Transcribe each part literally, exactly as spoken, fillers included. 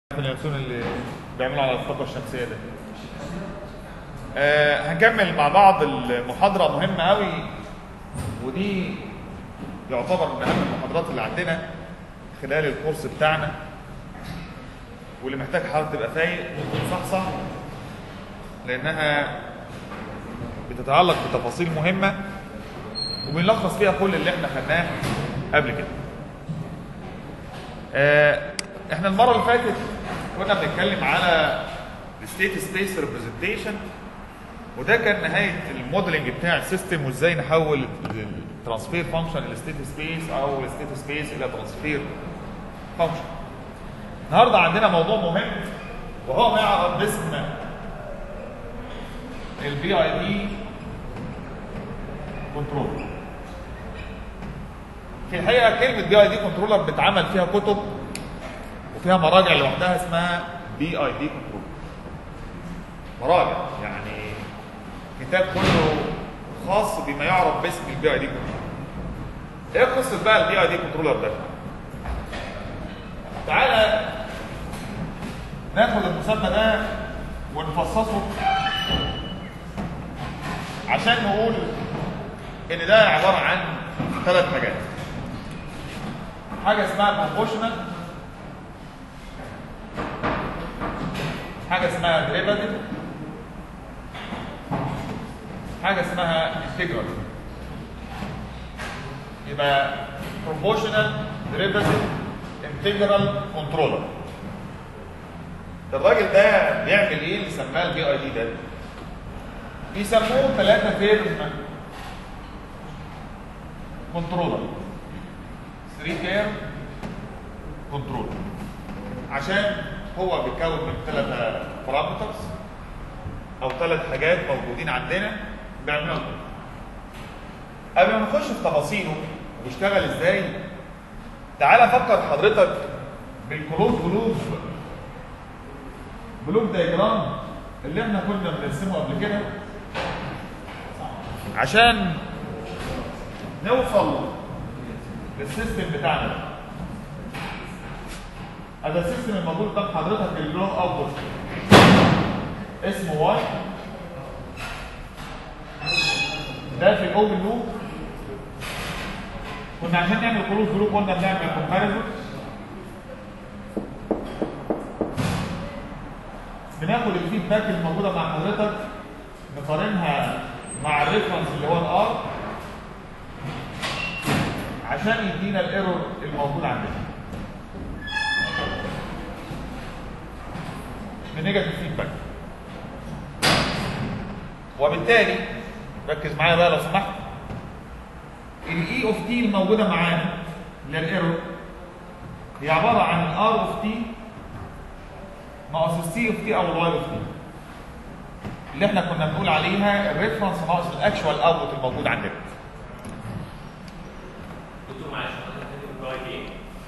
اليانسون اللي بيعملوا على الطاقه الشمسيه ده. آه هنكمل مع بعض المحاضره مهمه قوي، ودي يعتبر من اهم المحاضرات اللي عندنا خلال الكورس بتاعنا، واللي محتاج حضرتك تبقى فايق وتصحصح، لانها بتتعلق بتفاصيل مهمه وبنلخص فيها كل اللي احنا خدناه قبل كده. آه احنا المره اللي فاتت كنا بنتكلم على الستيت سبيس ريبريزنتيشن، وده كان نهايه الموديلنج بتاع السيستم، وازاي نحول الترانسفير فانكشن الى ستيت سبيس او الستيت سبيس الى ترانسفير فانكشن. النهارده عندنا موضوع مهم وهو ما يعرف باسم البي اي دي كنترولر. في الحقيقه كلمه بي اي دي كنترولر بتعمل فيها كتب وفيها مراجع لوحدها اسمها بي اي دي كنترولر. مراجع يعني كتاب كله خاص بما يعرف باسم البي اي دي كنترولر. ايه قصه بقى البي اي دي كنترولر ده؟ تعالى ناخد المسمى ده ونفصصه عشان نقول ان ده عباره عن ثلاث حاجات. حاجه اسمها بروبوشنال، حاجه اسمها ديريفاتيف، حاجه اسمها انتجرال. يبقى بروبوشنال، ديريفاتيف، انتجرال، كنترولر. الراجل ده بيعمل ايه اللي سماه البي اي دي ده؟ بيسموه ثلاثه تيرم كنترولر، ثلاثة تيرم كنترولر، عشان هو بيتكون من ثلاثة بارامترز او ثلاث حاجات موجودين عندنا بيعملوا كده. قبل ما نخش في تفاصيله وبيشتغل ازاي، تعالى فكر حضرتك بالكلوز بلوك بلوك دايجرام اللي احنا كنا بنرسمه قبل كده عشان نوصل للسيستم بتاعنا. هذا السيستم الموجود قدام حضرتك اللي له اوتبوت اسمه واي، ده في الاوبن لوب. كنا عشان نعمل كلوز لوب قلنا بنعمل كومباريزون، بناخد الفيدباك الموجوده مع حضرتك نقارنها مع الريفرنس اللي هو الار عشان يدينا الايرور الموجود عندنا بنيجاتيف فيدباك. وبالتالي ركز معايا بقى لو سمحت، الاي اوف تي الموجوده معانا للايرور هي عباره عن الار اوف تي ناقص السي اوف تي او الواي اوف تي، اللي احنا كنا بنقول عليها الريفرنس ناقص الاكشوال اوتبوت الموجود عندنا. دكتور معلش حضرتك ايه؟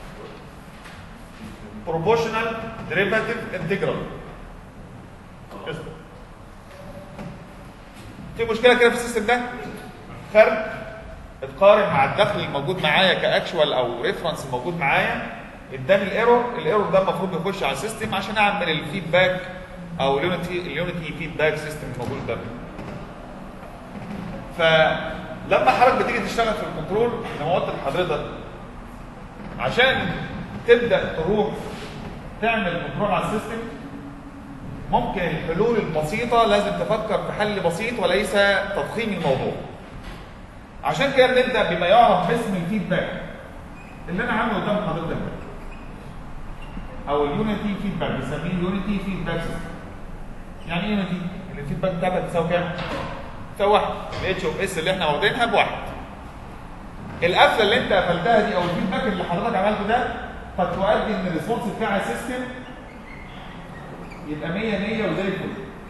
بروبوشنال، ديريفاتيف، انتجرال. في مشكله كده في السيستم ده؟ فرق اتقارن مع الدخل الموجود معايا كاكشوال او ريفرنس الموجود معايا، اداني الايرور. الايرور ده المفروض يخش على السيستم عشان اعمل الفيدباك او اليونتي اليونتي فيدباك سيستم الموجود ده. فلما حضرتك بتيجي تشتغل في الكنترول زي ما قلت لحضرتك، عشان تبدا تروح تعمل كنترول على السيستم، ممكن الحلول البسيطه لازم تفكر في حل بسيط وليس تضخيم الموضوع. عشان كده نبدا بما يعرف باسم الفيدباك اللي انا عامله قدام حضرتك ده، او اليونتي فيدباك، بنسميه يونتي فيدباك سيستم. يعني ايه يونتي؟ الفيدباك بتاعتها بتساوي كام؟ بتساوي واحد. الاتش اوف اس اللي احنا واخدينها بواحد. القفله اللي انت قفلتها دي او الفيدباك اللي حضرتك عملته ده قد تؤدي ان الريسبونس بتاع السيستم يبقى مية مية وزي الفل.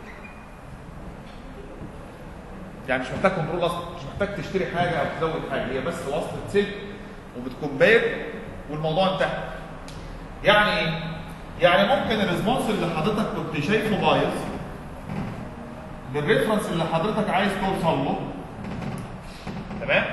يعني مش محتاج كنترول اصلا، مش محتاج تشتري حاجه او تزود حاجه، هي بس وصلة سلك وبتكمبير والموضوع انتهى. يعني ايه؟ يعني ممكن الريسبونس اللي حضرتك كنت شايفه بايظ للريفرنس اللي حضرتك عايز توصل له، تمام؟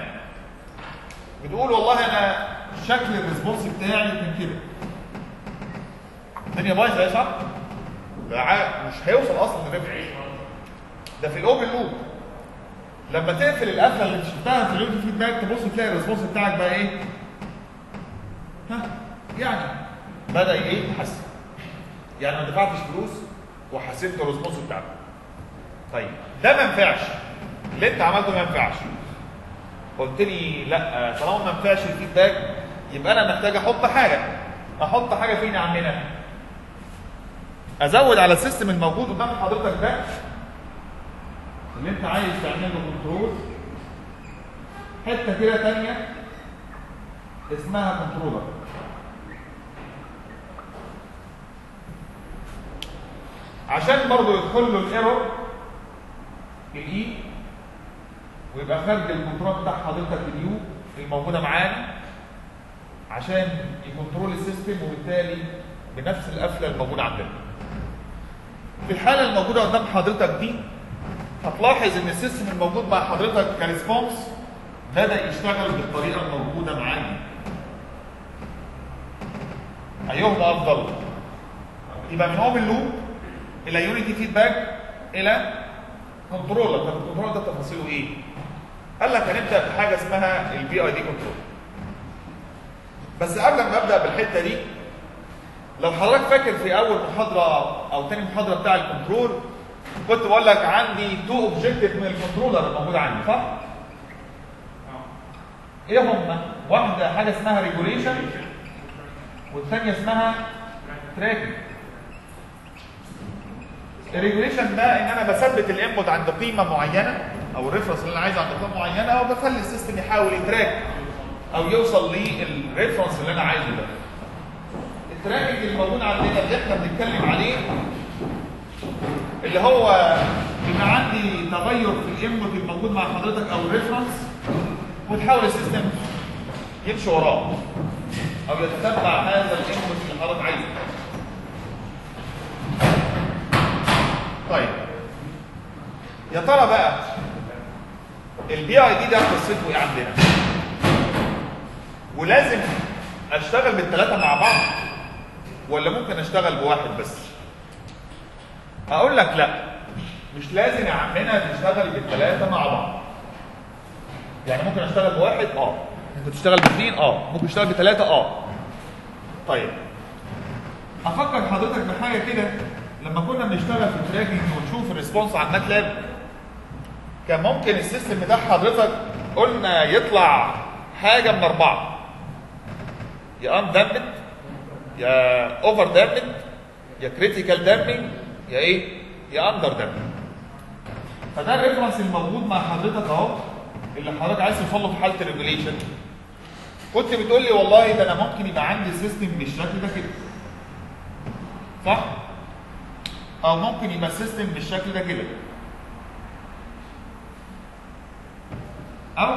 بتقول والله انا شكل الريسبونس بتاعي كان كده، الدنيا بايظه ايه صح؟ ده مش هيوصل اصلا للريفرنس. ده في الاوبن لوب. لما تقفل القفله اللي شفتها في اللوب فيدباك تبص تلاقي الريسبونس بتاعك بقى ايه؟ ها؟ يعني بدا ايه؟ يتحسن. يعني ما دفعتش فلوس وحسنت الريسبونس بتاعك. طيب ده ما ينفعش. اللي انت عملته ما ينفعش. قلت لي لا طالما ما ينفعش الفيدباك يبقى انا محتاج احط حاجه. احط حاجه فين يا عمنا؟ ازود على السيستم الموجود قدام حضرتك ده اللي انت عايز تعمل له كنترول حته كده ثانيه اسمها كنترولر. عشان برضه يدخل له الايرور الاي ويبقى خارج الكنترول بتاع حضرتك اليو الموجوده معانا عشان يكنترول السيستم وبالتالي بنفس القفله الموجوده عندنا. في الحاله الموجوده قدام حضرتك دي هتلاحظ ان السيستم الموجود مع حضرتك كريسبونس بدا يشتغل بالطريقه الموجوده معانا. ايهما افضل؟ يبقى من اوبن لوب الى يونيتي فيدباك الى كنترولر. طب الكنترولر ده تفاصيله ايه؟ قال لك هنبدا بحاجه اسمها البي اي دي كنترول. بس قبل ما ابدا بالحته دي لو حضرتك فاكر في اول محاضره او ثاني محاضره بتاع الكنترول كنت بقول لك عندي تو اوبجكتيف من الكنترولر الموجود عندي صح؟ ايه هم؟ واحده حاجه اسمها ريجوليشن والثانيه اسمها تراكنج. الريجوليشن ده ان انا بثبت الانبوت عند قيمه معينه او الريفرنس اللي انا عايزه عند قيمه معينه او بخلي السيستم يحاول يتراك او يوصل للريفرنس اللي انا عايزه ده. التراكنج الموجود عندنا اللي احنا بنتكلم عليه اللي هو بيبقى عندي تغير في الانبوت الموجود مع حضرتك او الريفرنس وتحاول السيستم يمشي وراه او يتتبع هذا الانبوت اللي حضرتك عايزه. طيب يا ترى بقى البي اي دي ده قصته ايه عندنا؟ ولازم اشتغل بالثلاثه مع بعض ولا ممكن اشتغل بواحد بس؟ اقول لك لا مش لازم يا عمنا تشتغل بالثلاثه مع بعض. يعني ممكن اشتغل بواحد اه ممكن تشتغل باثنين اه ممكن تشتغل بثلاثه اه. طيب افكر حضرتك بحاجه كده لما كنا بنشتغل في التراكنج ونشوف الريسبونس على الماتلاب كان ممكن السيستم بتاع حضرتك قلنا يطلع حاجه من اربعه يا ان دامبد يا اوفر دامبد يا كريتيكال دامبنج يا ايه؟ يا اندر دامبنج. فده الريفرنس الموجود مع حضرتك اهو اللي حضرتك عايز توصل له في حاله الريجوليشن. كنت بتقول لي والله ده انا ممكن يبقى عندي سيستم بالشكل ده كده صح؟ او ممكن يبقى السيستم بالشكل ده كده او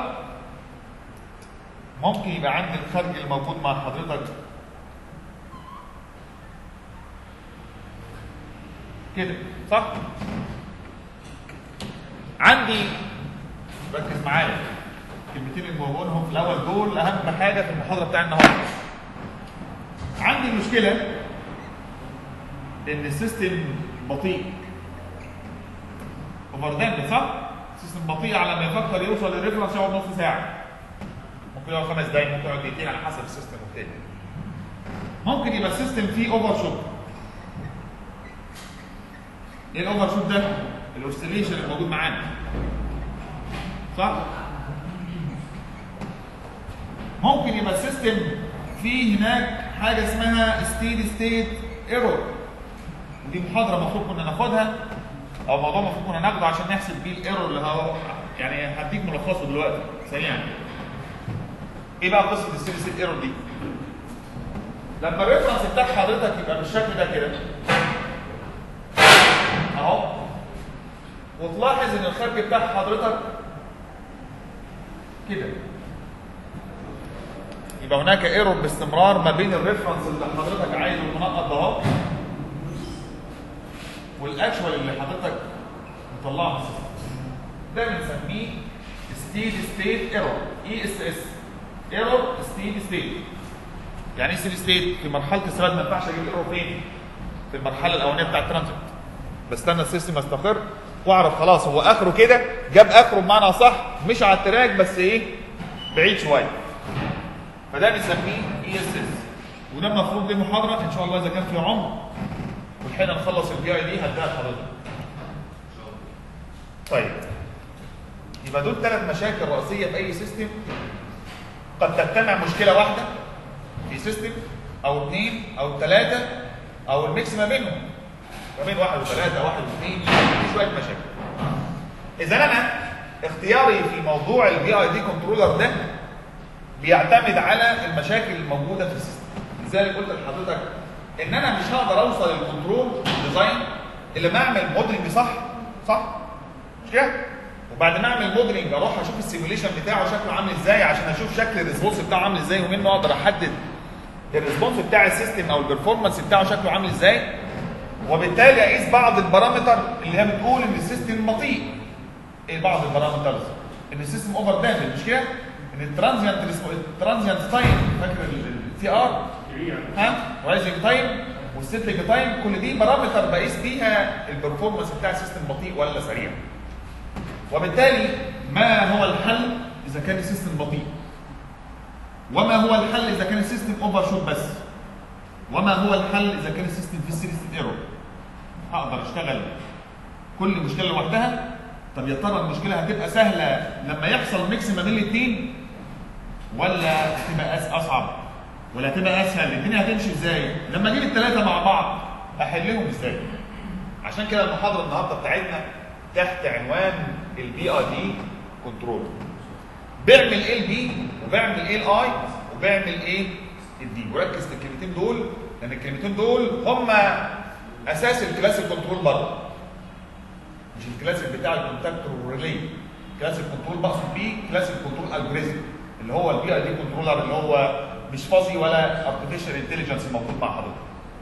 ممكن يبقى عندي الخارج الموجود مع حضرتك كده صح؟ عندي ركز معايا الكلمتين اللي بقولهم في الاول دول اهم حاجه في المحاضره بتاعنا النهارده. عندي مشكله ان السيستم بطيء اوفر دامب صح؟ السيستم بطيء على ما يفكر يوصل للريفرنس يقعد نص ساعه ممكن يقعد خمس دقايق ممكن يقعد دقيقتين على حسب السيستم والتاني. ممكن يبقى السيستم فيه اوفر شوت. ايه الاوفر شوت ده؟ الاوسيليشن الموجود معانا صح؟ ممكن يبقى السيستم فيه هناك حاجه اسمها ستيدي ستيت ايرور ودي محاضره المفروض كنا ناخدها او موضوع المفروض كنا ناخده عشان نحسب بيه الايرور اللي هو يعني هديك ملخصه دلوقتي سريعا. ايه بقى قصه الستيدي ستيت ايرور دي؟ لما الريفرنس بتاع حضرتك يبقى بالشكل ده كده اهو وتلاحظ ان الخارج بتاع حضرتك كده يبقى هناك ايرور باستمرار ما بين الريفرنس اللي حضرتك عايزه المنقط ده اهو والاكشوال اللي حضرتك مطلعه من السيستم. ده بنسميه ستيدي ستيت ايرور اي اس اس ايرور ستيدي ستيت. يعني ايه ستيدي ستيت؟ في مرحله الثبات ما ينفعش اجيب الايرور فين؟ في المرحله الاولانيه بتاع الترانزيت، بستنى السيستم يستقر واعرف خلاص هو اخره كده، جاب اخره بمعنى صح، مش على التراك بس ايه بعيد شويه. فده بنسميه اي اس اس. وده المفروض دي محاضره ان شاء الله اذا كان في عمر والحين نخلص البي اي دي هديها لحضرتك. طيب يبقى دول ثلاث مشاكل رئيسيه في اي سيستم. قد تجتمع مشكله واحده في سيستم او اثنين او ثلاثه او الميكس ما بينهم، ما بين واحد وثلاثه واحد واثنين، في شويه مشاكل. اذا انا اختياري في موضوع البي اي دي كنترولر ده بيعتمد على المشاكل الموجوده في السيستم. لذلك قلت لحضرتك ان انا مش هقدر اوصل للكنترول ديزاين الا ما اعمل موديلنج صح صح مش كده؟ وبعد ما اعمل موديلنج اروح اشوف السيموليشن بتاعه شكله عامل ازاي عشان اشوف شكل الريسبونس بتاعه عامل ازاي، ومنه اقدر احدد الريسبونس بتاع السيستم او البرفورمانس بتاعه شكله عامل ازاي، وبالتالي اقيس بعض البارامتر اللي هي بتقول ان السيستم بطيء. ايه بعض البارامترز؟ ان السيستم اوفر دامج مش كده؟ ان الترانزيانت الترانزيانت تايم، فاكر التي ار؟ ها؟ رايزنج تايم والسيتلينج تايم، كل دي بارامتر بقيس بيها البرفورمانس بتاع السيستم بطيء ولا سريع. وبالتالي ما هو الحل اذا كان السيستم بطيء؟ وما هو الحل اذا كان السيستم اوفر شوت بس؟ وما هو الحل اذا كان السيستم فيه سيريس ايرور؟ هقدر اشتغل كل مشكله لوحدها؟ طب يا ترى المشكله هتبقى سهله لما يحصل ميكس ما بين الاثنين ولا هتبقى اصعب ولا هتبقى اسهل؟ الدنيا هتمشي ازاي لما اجيب الثلاثه مع بعض؟ احلهم ازاي؟ عشان كده المحاضره النهارده بتاعتنا تحت عنوان البي اي دي كنترول. بيعمل ايه البي وبيعمل ايه الاي وبيعمل ايه الدي. وركز في الكلمتين دول لان الكلمتين دول هم اساس الكلاسيك كنترول بره، مش الكلاسيك بتاع الكونتاكتور والريلي. كلاسيك كنترول بقصد بيه كلاسيك كنترول الجوريزم اللي هو البي اي دي كنترولر، اللي هو مش فازي ولا ارتفيشال انتليجنس الموجود مع حضرتك.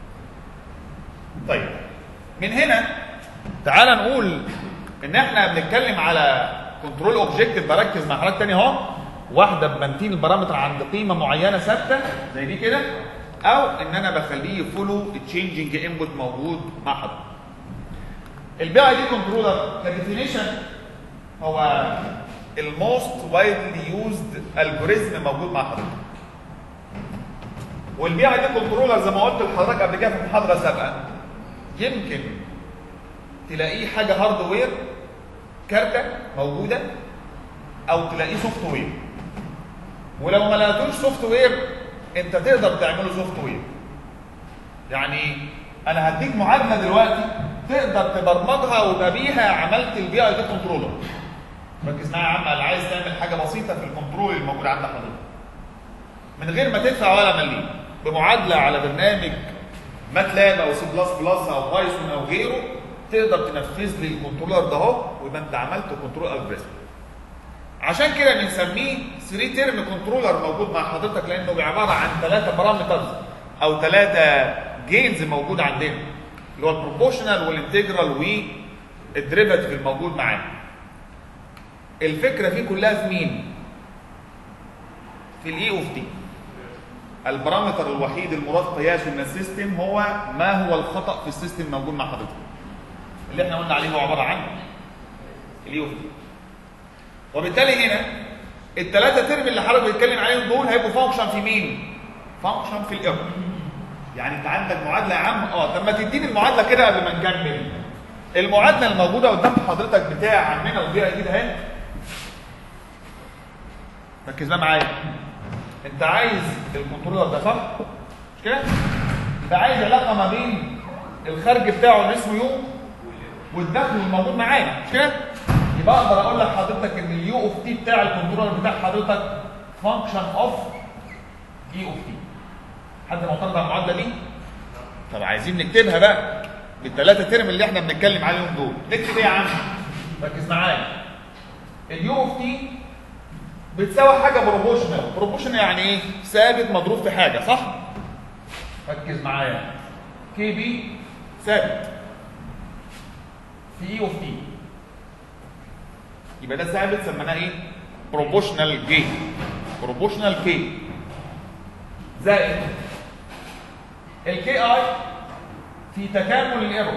طيب من هنا تعال نقول ان احنا بنتكلم على كنترول اوبجيكتيف. بركز مع حضرتك تاني اهو، واحده بمنتين البارامتر عند قيمه معينه ثابته زي دي كده، او ان انا بخليه يفولو تشينجينج انبوت موجود مع حضرتك. البي اي دي كنترولر كديفينيشن هو الموست وايدلي يوزد الجوريزم موجود مع حضرتك. والبي اي دي كنترولر زي ما قلت لحضرتك قبل كده في محاضره سابقه يمكن تلاقيه حاجه هاردوير كارته موجوده او تلاقيه سوفت وير. ولو ما لقيتوش سوفت وير انت تقدر تعمله سوفت وير. يعني انا هديك معادله دلوقتي تقدر تبرمجها ويبقى بيها عملت البي اي دي كنترولر. ركز معايا يا عم، اللي عايز تعمل حاجه بسيطه في الكنترول الموجود عند حضرتك من غير ما تدفع ولا مليم، بمعادله على برنامج ماتلاب او سي بلس بلس او بايثون او غيره تقدر تنفذ لي الكنترولر ده اهو ويبقى انت عملت كنترول الجوريزم. عشان كده بنسميه ثري تيرم كنترولر موجود مع حضرتك، لانه عباره عن ثلاثه بارامترز او ثلاثه جينز موجود عندنا، اللي هو البروبورشنال والانتجرال والديريفاتيف الموجود معانا. الفكره فيه كلها في مين؟ في الاي اوف تي. البارامتر الوحيد المراد قياسه من السيستم هو ما هو الخطا في السيستم موجود مع حضرتك، اللي احنا قلنا عليه هو عباره عن الاي اوف تي. وبالتالي هنا الثلاثه ترم اللي حضرتك بتتكلم عليهم دول هيبقوا فانكشن في مين؟ فانكشن في الايرور. يعني انت عندك معادله يا عم، اه طب ما تديني المعادله كده قبل ما نكمل. المعادله الموجوده قدام حضرتك بتاع عمنا البي اي دي ده اهي. ركز بقى معايا. انت عايز الكنترولر ده صح؟ مش كده؟ انت عايز علاقه ما بين الخارج بتاعه اللي اسمه يو والدخل الموجود معانا، مش كده؟ يبقى اقدر اقول لحضرتك ان اليو اوف تي بتاع الكنترولر بتاع حضرتك فانكشن اوف اي اوف تي. حد معترض على المعادله دي؟ طب عايزين نكتبها بقى بالثلاثه ترم اللي احنا بنتكلم عليهم دول. نكتب ايه يا عم؟ ركز معايا. اليو اوف تي بتساوي حاجه بروبوشنال. بروبوشنال يعني ايه؟ ثابت مضروب في حاجه، صح؟ ركز معايا. كي بي ثابت في اي اوف تي، يبقى ده ثابت سميناه ايه؟ بروبوشنال جين. بروبوشنال كي زائد الكي اي في تكامل الايرور.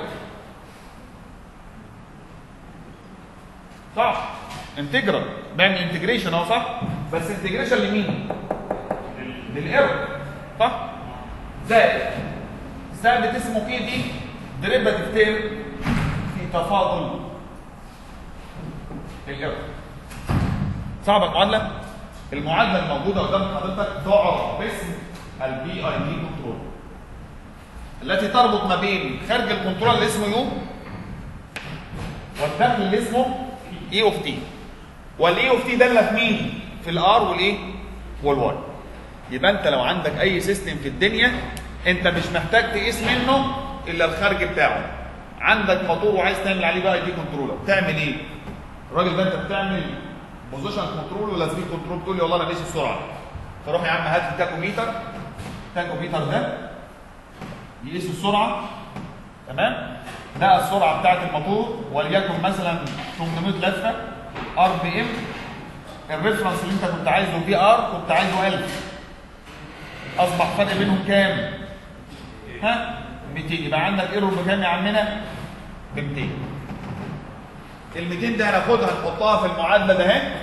صح؟ انتجرال، بعمل انتجريشن اهو صح؟ بس انتجريشن لمين؟ للايرور صح؟ زائد ثابت اسمه بي دي ديريفاتيف تيرم في تفاضل الايرور. صعبه المعادله؟ المعادله الموجوده قدام حضرتك تعرف باسم البي اي دي كنترول، التي تربط ما بين خارج الكنترول اللي اسمه يو والداخل اللي اسمه اي اوف تي. والاي اوف تي داله في مين؟ في الار والايه؟ والواي. يبقى انت لو عندك اي سيستم في الدنيا انت مش محتاج تقيس منه الا الخارج بتاعه. عندك موتور وعايز تعمل عليه بقى اي دي كنترولر، تعمل ايه؟ الراجل ده انت بتعمل بوزيشن كنترول ولا سبيد كنترول، تقول لي والله انا ماشي السرعه. فروح يا عم هات التاكوميتر، التاكوميتر ده يقيس السرعه تمام؟ ده السرعه بتاعت الموتور وليكن مثلا ثمانمائة لفه ار بي ام. الريفرنس اللي انت كنت عايزه في ار كنت عايزه ألف، اصبح فرق بينهم كام؟ ها؟ مئتين. يبقى عندك ايرور بكام يا عمنا؟ ب مئتين. ال مئتين ده هناخدها نحطها في المعادله ده اهي،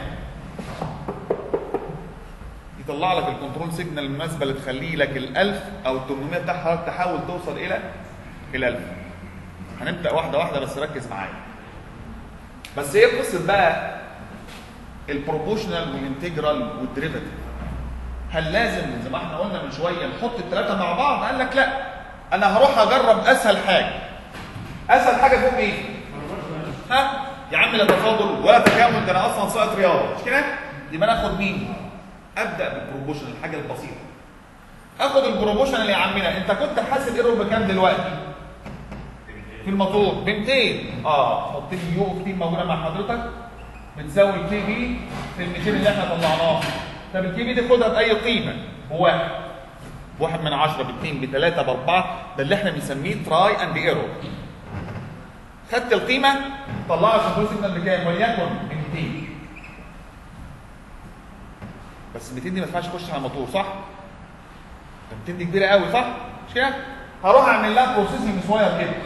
يطلع لك الكنترول سيجنال المناسبه اللي تخلي لك ال ألف او ال ثمانمائة بتاعها تحاول توصل الى ال ألف. هنبدا واحده واحده بس ركز معايا. بس ايه قصه بقى البروبوشنال والانتجرال والديريفاتيف؟ هل لازم زي ما احنا قلنا من شويه نحط الثلاثه مع بعض؟ قال لك لا، انا هروح اجرب اسهل حاجه. اسهل حاجه فوق ايه؟ ها؟ يا عم لا تفاضل ولا تكامل، ده انا اصلا ساقط رياضه مش كده؟ يبقى انا اخد مين؟ ابدا بالبروبوشن، الحاجه البسيطه. اخد البروبوشن اللي يا عمنا انت كنت حاسب ايرور بكام دلوقتي؟ في الموتور ب مئتين. اه حط لي يو اوف تي موجوده مع حضرتك بتساوي الكي بي في ال مئتين اللي احنا طلعناه. طب الكي بي دي خدها باي قيمه؟ بواحد. واحد من عشرة باثنين بثلاثه باربعه، ده اللي احنا بنسميه تراي اند ايرور. خدت القيمه طلع لك الكنترول سيجنال بكام؟ وليكن ب مئتين. بس مئتين دي ما ينفعش تخش على الموتور صح؟ مئتين دي كبيره قوي صح؟ مش كده؟ هروح اعمل لها بروسيسنج صغير كده.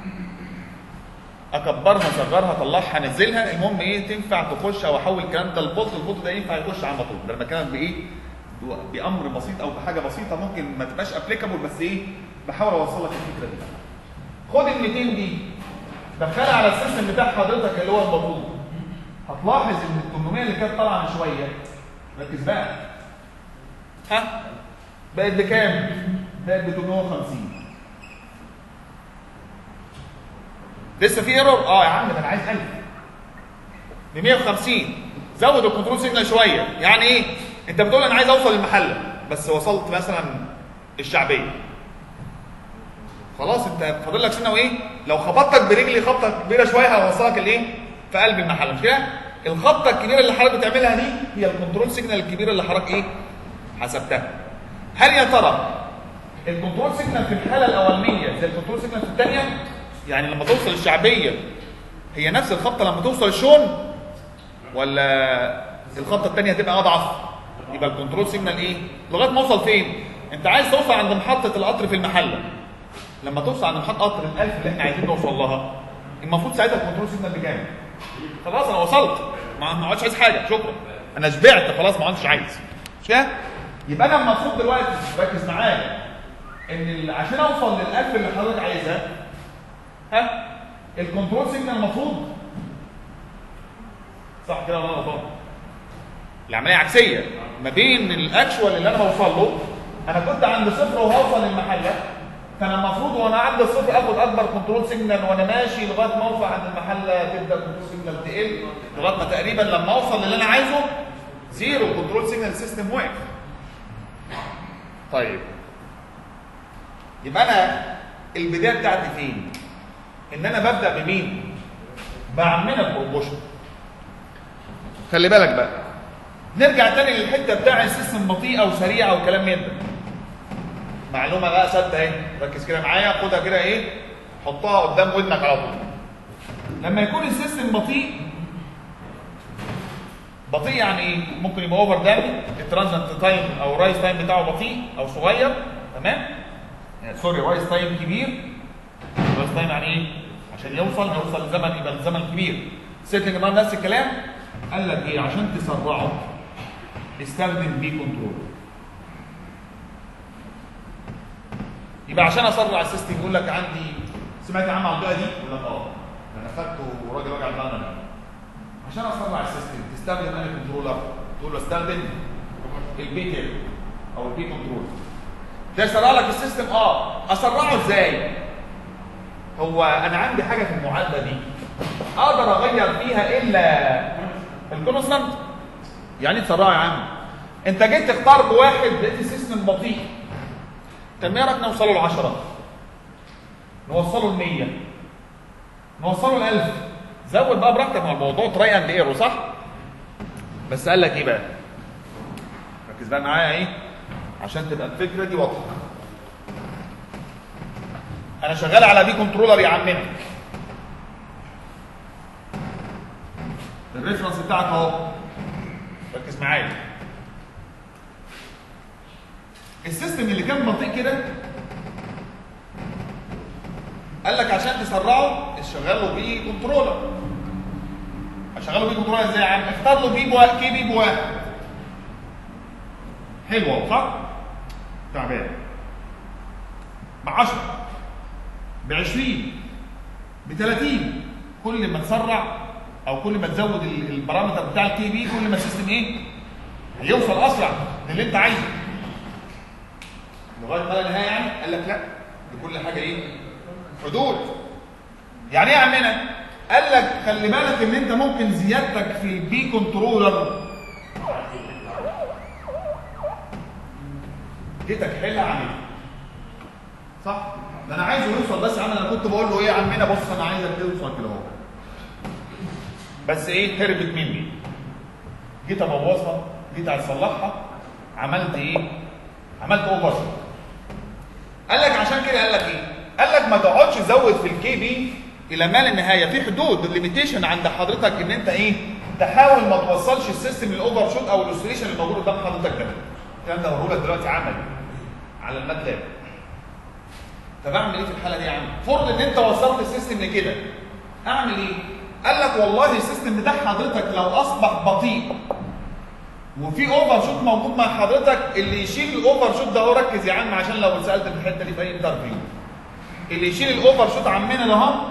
اكبرها اصغرها اطلعها انزلها، المهم ايه تنفع تخش او احول الكلام ده لبوت، البوت ده ينفع يخش على الموتور لما كانت بايه؟ بامر بسيط او بحاجه بسيطه ممكن ما تبقاش ابليكابل، بس ايه؟ بحاول اوصل لك الفكره دي. خد ال مئتين دي دخلها على السيستم بتاع حضرتك اللي هو الموتور. هتلاحظ ان ال ثمانمائة اللي كانت طالعه من شويه، ركز بقى، ها؟ بقت بكام؟ بقت ب ثمانمائة وخمسين. لسه في ايرور؟ اه يا عم ده انا عايز ألف. ب مئة وخمسين. زود الكنترول سيجنال شويه، يعني ايه؟ انت بتقول انا عايز اوصل للمحله بس وصلت مثلا الشعبيه. خلاص انت فاضل لك سنه وايه؟ لو خبطتك برجلي خبطه كبيره شويه هوصلك الايه؟ في قلب المحله مش كده؟ الخبطه الكبيره اللي حضرتك بتعملها دي هي الكنترول سيجنال الكبيره اللي حضرتك ايه؟ حسبتها. هل يا ترى الكنترول سيجنال في الحاله الاولانيه زي الكنترول سيجنال في الثانيه؟ يعني لما توصل الشعبيه هي نفس الخبطه لما توصل الشون؟ ولا الخبطه الثانيه هتبقى اضعف؟ يبقى الكنترول سيجنال ايه؟ لغايه ما اوصل فين؟ انت عايز توصل عند محطه القطر في المحله. لما توصل عند محطه قطر ال ألف اللي احنا عايزين نوصل لها، المفروض ساعتها الكنترول سيجنال بكام؟ خلاص انا وصلت، ما عادش عايز حاجه، شكرا. انا شبعت خلاص ما عادش عايز. مش كده؟ يبقى انا المفروض دلوقتي ركز معايا ان عشان اوصل للألف اللي حضرتك عايزها، ها؟ الكنترول سيجنال المفروض صح كده ولا انا غلطان؟ العمليه عكسيه ما بين الاكشوال اللي انا بوصل له. انا كنت عند صفر وهوصل للمحله، كان المفروض وانا عند الصفر اخد اكبر كنترول سيجنال وانا ماشي لغايه ما اوصل عند المحله تبدا كنترول سيجنال تقل لغايه ما تقريبا لما اوصل للي انا عايزه زيرو كنترول سيجنال سيستم واقف. طيب يبقى انا البدايه بتاعتي فين؟ ان انا ببدا بمين؟ بعملها بروبوشن. خلي بالك بقى، نرجع تاني للحته بتاع السيستم بطيئه وسريعه وكلام من ده. معلومه بقى ثابته اهي، ركز كده معايا، خدها كده ايه؟ حطها قدام ودنك على طول. لما يكون السيستم بطيء، بطيء يعني ايه؟ ممكن يبقى اوفر دامج، الترانزنت تايم او الرايز تايم بتاعه بطيء او صغير، تمام؟ يعني سوري رايز تايم كبير راس تايم يعني ايه؟ عشان يوصل يوصل لزمن يبقى الزمن كبير. سيتنج مان نفس الكلام، قال لك ايه؟ عشان تسرعه استخدم بي كنترولر. يبقى عشان اسرع السيستم يقول لك عندي، سمعت عنها على البيئه دي؟ يقول لك اه انا خدته وراجل وجع دماغ. عشان اسرع السيستم تستخدم انهي كنترولر؟ تقول له استخدم البي تيل او البي كنترولر. ده يسرع لك السيستم. اه اسرعه ازاي؟ هو انا عندي حاجه في المعادله دي اقدر اغير فيها الا الكونستانت؟ يعني تسرعه يا عم. انت جيت تختار بواحد لقيت السيستم بطيء. طب ايه رايك نوصله ل عشرة؟ نوصله ل مية؟ نوصله ل ألف؟ زود بقى براحتك، مع الموضوع تراي اند ايرو صح؟ بس قال لك ايه بقى؟ ركز بقى معايا ايه؟ عشان تبقى الفكره دي واضحه. انا شغال على بي كنترولر يا عمنا. الريفرنس بتاعك اهو. ركز معايا. السيستم اللي كان بطيء كده قال لك عشان تسرعه اشغل له بي كنترولر. اشغل له بي كنترولر ازاي يا عم؟ اختار له بي بواحد، كي بي بواحد. حلوه صح؟ تعبان. ب عشرة، ب عشرين، ب ثلاثين، كل ما تسرع او كل ما تزود البارامتر بتاع الكي بي كل ما السيستم ايه؟ هيوصل اسرع للي انت عايزه. لغايه ما النهايه يعني قال لك لا، لكل حاجه ايه؟ حدود. يعني ايه يا عمنا؟ قال لك خلي بالك ان انت ممكن زيادتك في البي كنترولر جيتك حلها عملي صح؟ ده انا عايزه يوصل بس يا عم. انا كنت بقول له ايه يا عمنا؟ بص انا عايزك توصل كده اهو، بس ايه؟ هربت مني. جيت ابوظها، جيت اصلحها، عملت ايه؟ عملت اوفر. قال لك عشان كده قال لك ايه؟ قال لك ما تقعدش تزود في الكي بي الى ما لا نهايه. في حدود الليميتيشن عند حضرتك ان انت ايه؟ تحاول ما توصلش السيستم للاوفر شوت او الاوسيليشن اللي موجود قدام حضرتك ده. الكلام ده هقوله لك دلوقتي عملي على الماتلاب. طب اعمل ايه في الحاله دي يا عم؟ فرض ان انت وصلت السيستم لكده، اعمل ايه؟ قال لك والله السيستم بتاع حضرتك لو اصبح بطيء وفي اوفر شوت موجود مع حضرتك، اللي يشيل الاوفر شوت ده هو، ركز يا عم عشان لو سالت في الحته دي في اي انترفيو، اللي يشيل الاوفر شوت عمنا ده اهو،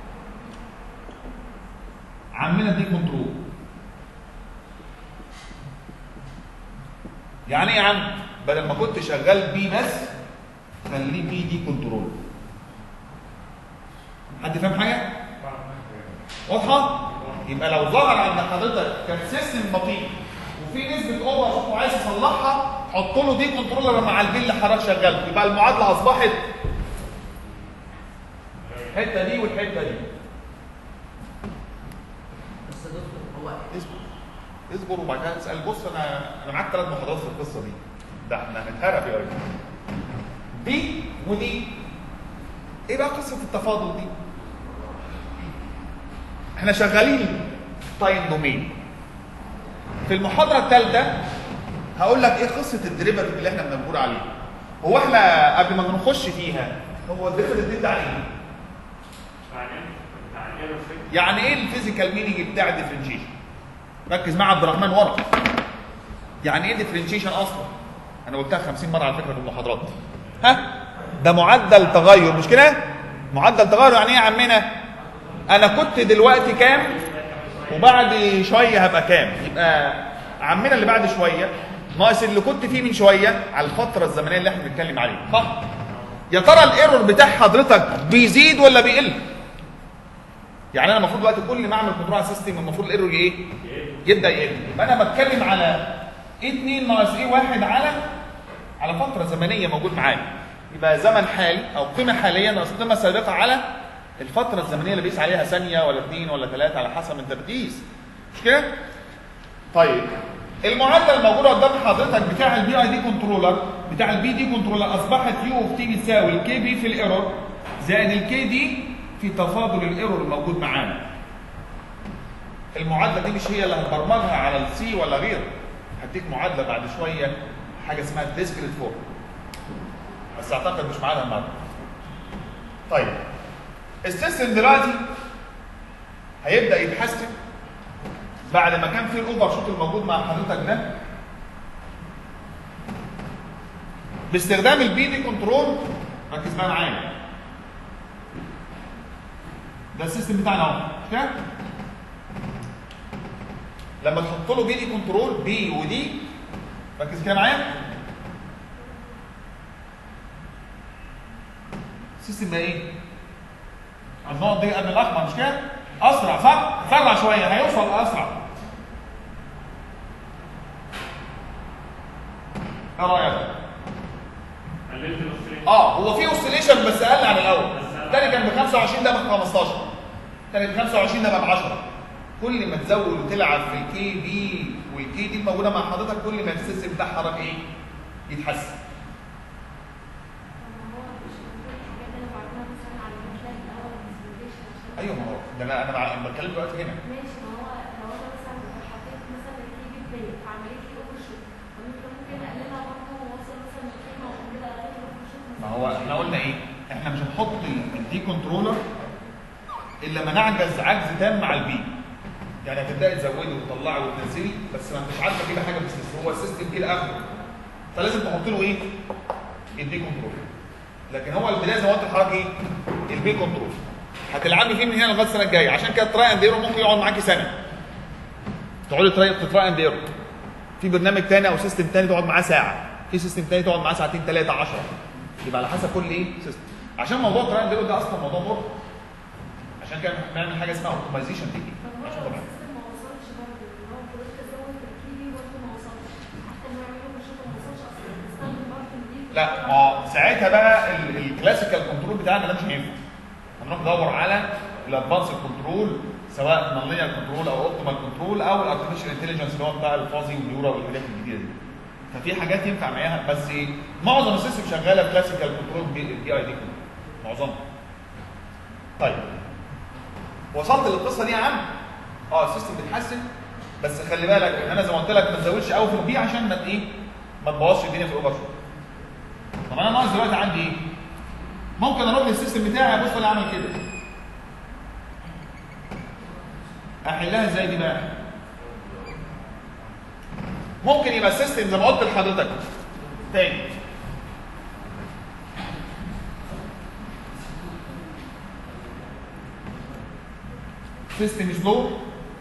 عمنا دي كنترول. يعني ايه يا عم؟ بدل ما كنت شغال بي بس خليه بي دي كنترول. حد فاهم حاجه؟ واضحه؟ يبقى لو ظهر عند حضرتك كان سيستم بطيء وفي نسبه اوفر شوت وعايز تصلحها، حط له دي كنترولر مع البي اللي حضرتك شغال، يبقى المعادله اصبحت الحته دي والحته دي. بس يا دكتور هو اصبر اصبر وبعد كده اسال. بص انا انا معاك ثلاث محاضرات في القصه دي، ده احنا هنتهرب يا راجل. دي ودي ايه بقى قصه التفاضل دي؟ احنا شغالين تايم دومين. في المحاضره الثالثه هقول لك ايه قصه الديريفاتيف اللي احنا بنقول عليه. هو احنا قبل ما نخش فيها، هو الديريفاتيف ده عليه يعني ايه؟ الفيزيكال مينينج بتاع الديفرنشيشن. ركز مع عبد الرحمن ورا. يعني ايه ديفرنشيشن اصلا؟ انا قلتها خمسين مره على فكره في المحاضرات. ها؟ ده معدل تغير، مش كده؟ معدل تغير يعني ايه يا عمنا؟ انا كنت دلوقتي كام وبعد شويه هبقى كام؟ يبقى عمنا اللي بعد شويه ناقص اللي كنت فيه من شويه على الفتره الزمنيه اللي احنا بنتكلم عليها، صح؟ يا ترى الايرور بتاع حضرتك بيزيد ولا بيقل؟ يعني انا المفروض دلوقتي كل ما اعمل كنترول على السيستم المفروض الايرور ايه؟ يبدا يقل. يبقى انا بتكلم على اتنين ناقص ايه واحد على على فتره زمنيه موجود معايا. يبقى زمن حالي او قيمه حاليه ناقص قيمه سابقه على الفتره الزمنيه اللي بيقيس عليها ثانيه ولا اثنين ولا ثلاثه على حسب انت بتقيس، مش كده؟ طيب المعادله الموجوده قدام حضرتك بتاع البي اي دي كنترولر بتاع البي دي كنترولر اصبحت يو اوف تي بتساوي الكي بي في الايرور زائد الكي دي في تفاضل الايرور الموجود معانا. المعادله دي مش هي اللي هتبرمجها على السي ولا غيره. هديك معادله بعد شويه حاجه اسمها ديسكريت فورم، بس اعتقد مش معانا النهارده. طيب السيستم دلوقتي هيبدا يتحسن بعد ما كان في الاوفر شوت الموجود مع حضرتك ده باستخدام البي دي كنترول. ركز بقى معايا، ده السيستم بتاعنا اهو مش كده؟ لما تحط له بي دي كنترول بي ودي، ركز كده معايا، السيستم بقى ايه؟ النقط دي قبل الاحمر مش كده؟ اسرع صح؟ سرع شويه هيوصل اسرع. ايه رايك؟ قللت الاوسيليشن. اه هو في اوسيليشن بس اقل عن الاول. الثاني كان ب خمسة وعشرين ده ب خمستاشر. الثاني ب خمسة وعشرين ده ب عشرة. كل ما تزود وتلعب في الكي بي والكي دي الموجوده مع حضرتك كل ما السيستم بتاعها ايه؟ يتحسن. ايوه ما هو ده انا انا بتكلم دلوقتي هنا. ماشي، ما هو لو انا مثلا حطيت مثلا الكي بي بدايه فعملت لي اوفر شوت، ممكن اقللها برضه واوصل مثلا لقيمه وكده اقلل اوفر شوت. ما هو احنا قلنا ايه؟ احنا مش هنحط الدي كنترولر الا ما نعجز عجز تام مع البي. يعني هتبداي تزودي وتطلعي وتنزلي بس ما انتش عارفه كده حاجه في السيستم، هو السيستم كده اخره. فلازم تحط له ايه؟ الدي كنترولر. لكن هو البدايه زي ما قلت لحضرتك ايه؟ البي كنترول. هتلعبي فيه من هنا لغايه السنه الجايه، عشان كده تراي اند ايرور ممكن يقعد معاكي سنه. تقعدي تراي تراي اند ايرور. في برنامج تاني او سيستم تاني تقعد معاه ساعه، في سيستم تاني تقعد معاه ساعتين ثلاثه عشرة. يبقى على حسب كل ايه؟ سيستم. عشان موضوع تراي اند ايرور ده اصلا موضوع مرهق. عشان كده بنعمل حاجه اسمها اوبتمايزيشن تكنيك. عشان طبعا السيستم ما وصلش برضه، اللي هو فضلت ازود في الكي بي برضه ما وصلش، حتى انه يعمل اوفر شوت ما وصلش اصلا، استخدم برضه دي. لا ما هو ساعتها بقى الكلاسيكال كنترول بتاعنا ده مش هينفع. هنروح ندور على الادفانس كنترول سواء نونلينير كنترول او اوبتيمال كنترول او الارتفيشال انتليجنس اللي هو بتاع الفازي والنيورا والحاجات الجديده دي. ففي حاجات ينفع معاها بس ايه؟ معظم السيستم شغاله كلاسيكال كنترول بي اي دي كنترول معظمها. طيب وصلت للقصه دي يا عم؟ اه السيستم بيتحسن بس خلي بالك انا زي ما قلت لك ما تزودش قوي في البي عشان ما ايه؟ ما تبوظش الدنيا في الاوفر شوت. طب انا ناقص دلوقتي عندي ايه؟ ممكن اروح للسيستم بتاعي ابص اللي عمل كده. احلها ازاي دي بقى؟ ممكن يبقى السيستم زي ما قلت لحضرتك تاني سيستم سلو،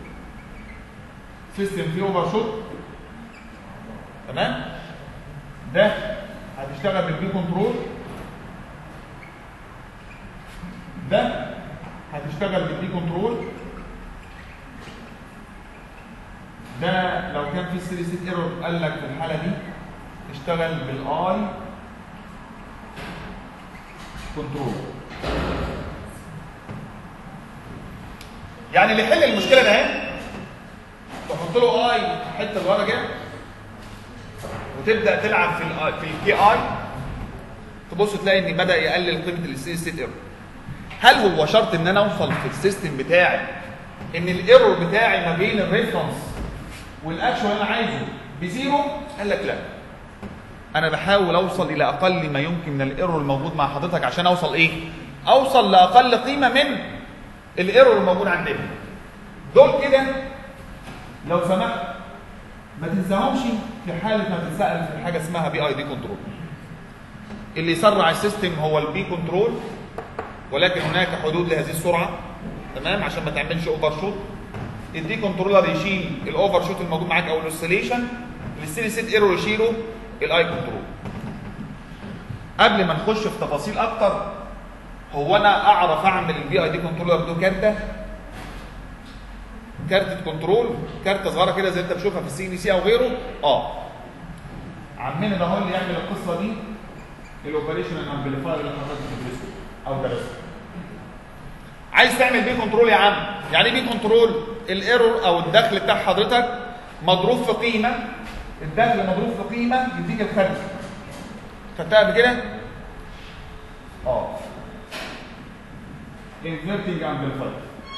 سيستم فيه اوفر شوت، تمام؟ ده هتشتغل بالبي كنترول، ده هتشتغل بالبي كنترول، ده لو كان في ستيدي ستيت ايرور قال لك في الحاله دي اشتغل بالاي كنترول. يعني اللي يحل المشكله ده اهي تحط له اي حته لورا كده وتبدا تلعب في ال في الكي اي تبص تلاقي ان بدا يقلل قيمه الستيدي ستيت ايرور. هل هو شرط ان انا اوصل في السيستم بتاعي ان الايرور بتاعي ما بين الريفرنس والاكشن اللي انا عايزه بزيرو؟ قال لك لا، انا بحاول اوصل الى اقل ما يمكن من الايرور الموجود مع حضرتك عشان اوصل ايه؟ اوصل لاقل قيمه من الايرور الموجود عندنا. دول كده لو سمحت ما تنساهمش في حاله ما تتسال في حاجه اسمها بي اي دي كنترول. اللي يسرع السيستم هو البي كنترول، ولكن هناك حدود لهذه السرعه، تمام؟ عشان ما تعملش اوفر شوت. الدي كنترولر يشيل الاوفر شوت الموجود معاك او الاوسيليشن، الستيدي ستيت ايرور يشيله الاي كنترول. قبل ما نخش في تفاصيل اكتر، هو انا اعرف اعمل البي اي دي كنترولر ده كارته كارته كنترول، كارته صغيره كده زي انت بتشوفها في السي ان سي او غيره. اه عمنا ده هو اللي يعمل القصه دي، الاوبريشنال امبليفاير اللي حضرتك بتدرسه او درسته. عايز تعمل بي كنترول يا عم، يعني بي كنترول الايرور او الدخل بتاع حضرتك مضروب في قيمه، الدخل مضروب في قيمه يديك الخارج. خدتها قبل كده؟ اه انفيرتنج امبليفاير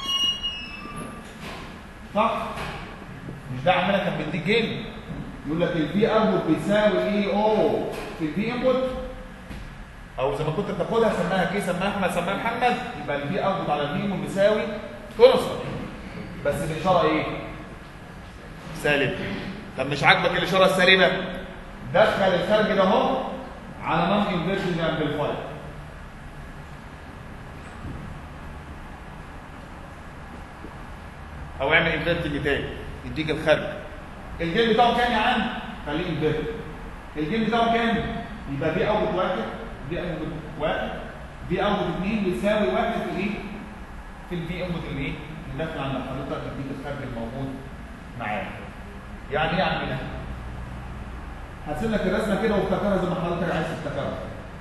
صح؟ مش ده عمنا كان بيديك جيم يقول لك البي اوتبوت بيساوي ايه او في البي انبوت؟ او زي ما كنت بتاخدها سماها كي، سماها احمد، سماها محمد، يبقى البي اوتبوت على البي بيساوي كونستنت بس الاشاره ايه؟ سالب. طب مش عاجبك الاشاره السالبه؟ دخل الخارج ده اهو على نون انفيرتنج امبليفاير. او اعمل انفيرتنج تاني يديك الخارج. الجيم بتاعه كام يا عم؟ خليه انفيرت. الجيم بتاعه كام؟ يبقى بي اوت واحد، بي اوت واحد، بي اوت اثنين بيساوي واحد في الايه؟ في البي اوت الايه؟ اللي داخل عند حضرتك يديك الخارج الموجود معاك. يعني ايه يا عمنا؟ هسيب لك الرسمه كده وافتكرها زي ما حضرتك عايز تفتكرها.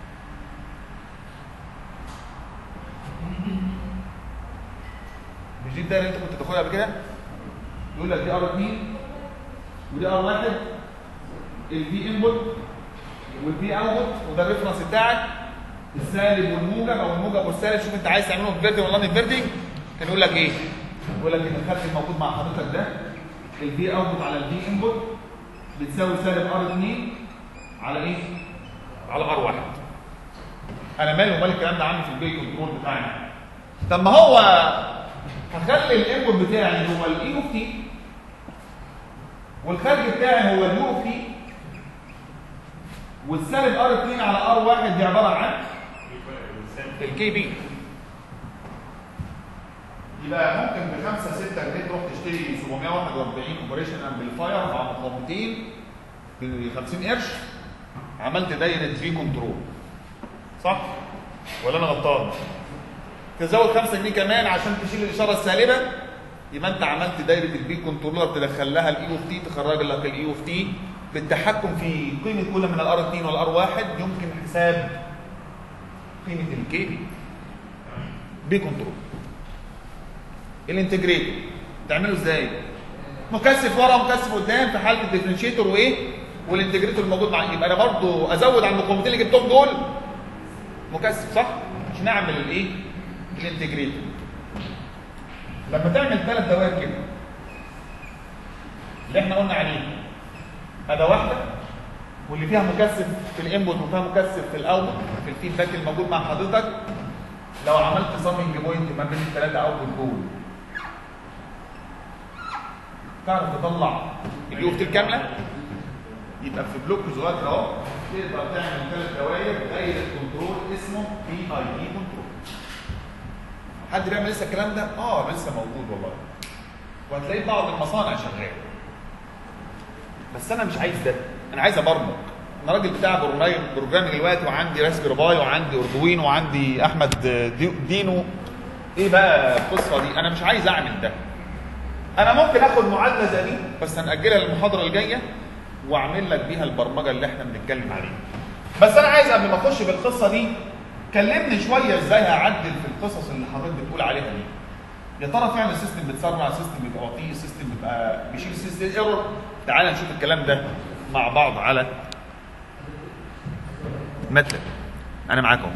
مش دي الدايره اللي انت كنت بتاخدها قبل كده؟ يقول لك دي ار اثنين ودي ار واحد، البي انبوت والبي اوتبوت، وده الريفرنس بتاعك السالب والموجب او الموجب والسالب. شوف انت عايز تعمله انفيرتنج ولا نون انفيرتنج. كان يقول لك ايه؟ يقول لك ان الخارج الموجود مع حضرتك ده البي اوتبوت على البي انبوت بتساوي سالب ار اثنين على ايه؟ على ار واحد. انا مالي ومال الكلام ده عندي في البي كنترول بتاعنا. طب ما هو هخلي الانبوت بتاعي هو الاي اوف تي والخارج بتاعي هو اليو اوف تي، والسالب ار اثنين على ار واحد دي عباره عن الكي بي. يبقى ممكن ب خمسة ستة جنيه تروح تشتري سبعمية وواحد وأربعين اوبريشن امبليفاير مع مقاومتين ب خمسين قرش، عملت دايره في كنترول. صح؟ ولا انا غلطان؟ تزود خمسة جنيه كمان عشان تشيل الاشاره السالبه، يبقى انت عملت دايره البي كنترولر تدخل لها الاي اوف تي، تخرج لك الاي اوف تي بالتحكم في قيمه كل من الار اثنين والار واحد. يمكن حساب قيمه الكي بي بي كنترول. الانتجريتور تعمله ازاي؟ مكثف ورا ومكثف قدام في حاله الديفرنشيتور وايه؟ والانتجريتور الموجود معاه. يبقى انا برضه ازود على المقاومتين اللي جبتهم دول مكثف، صح؟ عشان اعمل الايه؟ الانتجريتور. لما تعمل ثلاث دوائر كده اللي احنا قلنا عليه، اداه واحده واللي فيها مكثف في الانبوت وفيها مكثف في الاوتبوت في الفيدباك الموجود مع حضرتك، لو عملت سامنج بوينت ما بين الثلاثه اوتبوت دول تعرف تطلع اليوفت الكامله. يبقى في بلوك صغير اهو تقدر تعمل ثلاث دوائر دايره كنترول اسمه بي اي دي كنترول. حد بيعمل لسه الكلام ده؟ اه لسه موجود والله، وهتلاقيه بعض المصانع شغال. بس انا مش عايز ده، انا عايز ابرمج. انا راجل بتاع بروجرامنج دلوقتي، وعندي راسبيري باي وعندي اردوين وعندي احمد دينو. ايه بقى القصه دي؟ انا مش عايز اعمل ده. انا ممكن اخد معادله زي دي بس هنأجلها للمحاضره الجايه واعمل لك بيها البرمجه اللي احنا بنتكلم عليها. بس انا عايز قبل ما اخش في القصه دي كلمني شويه ازاي هعدل في القصص اللي حضرتك بتقول عليها دي. يا ترى فعلا السيستم بتسرع، السيستم بيبقى بطيء، السيستم بيبقى بيشيل سيستم ايرور؟ تعال نشوف الكلام ده مع بعض على ماتلاب. انا معاكم.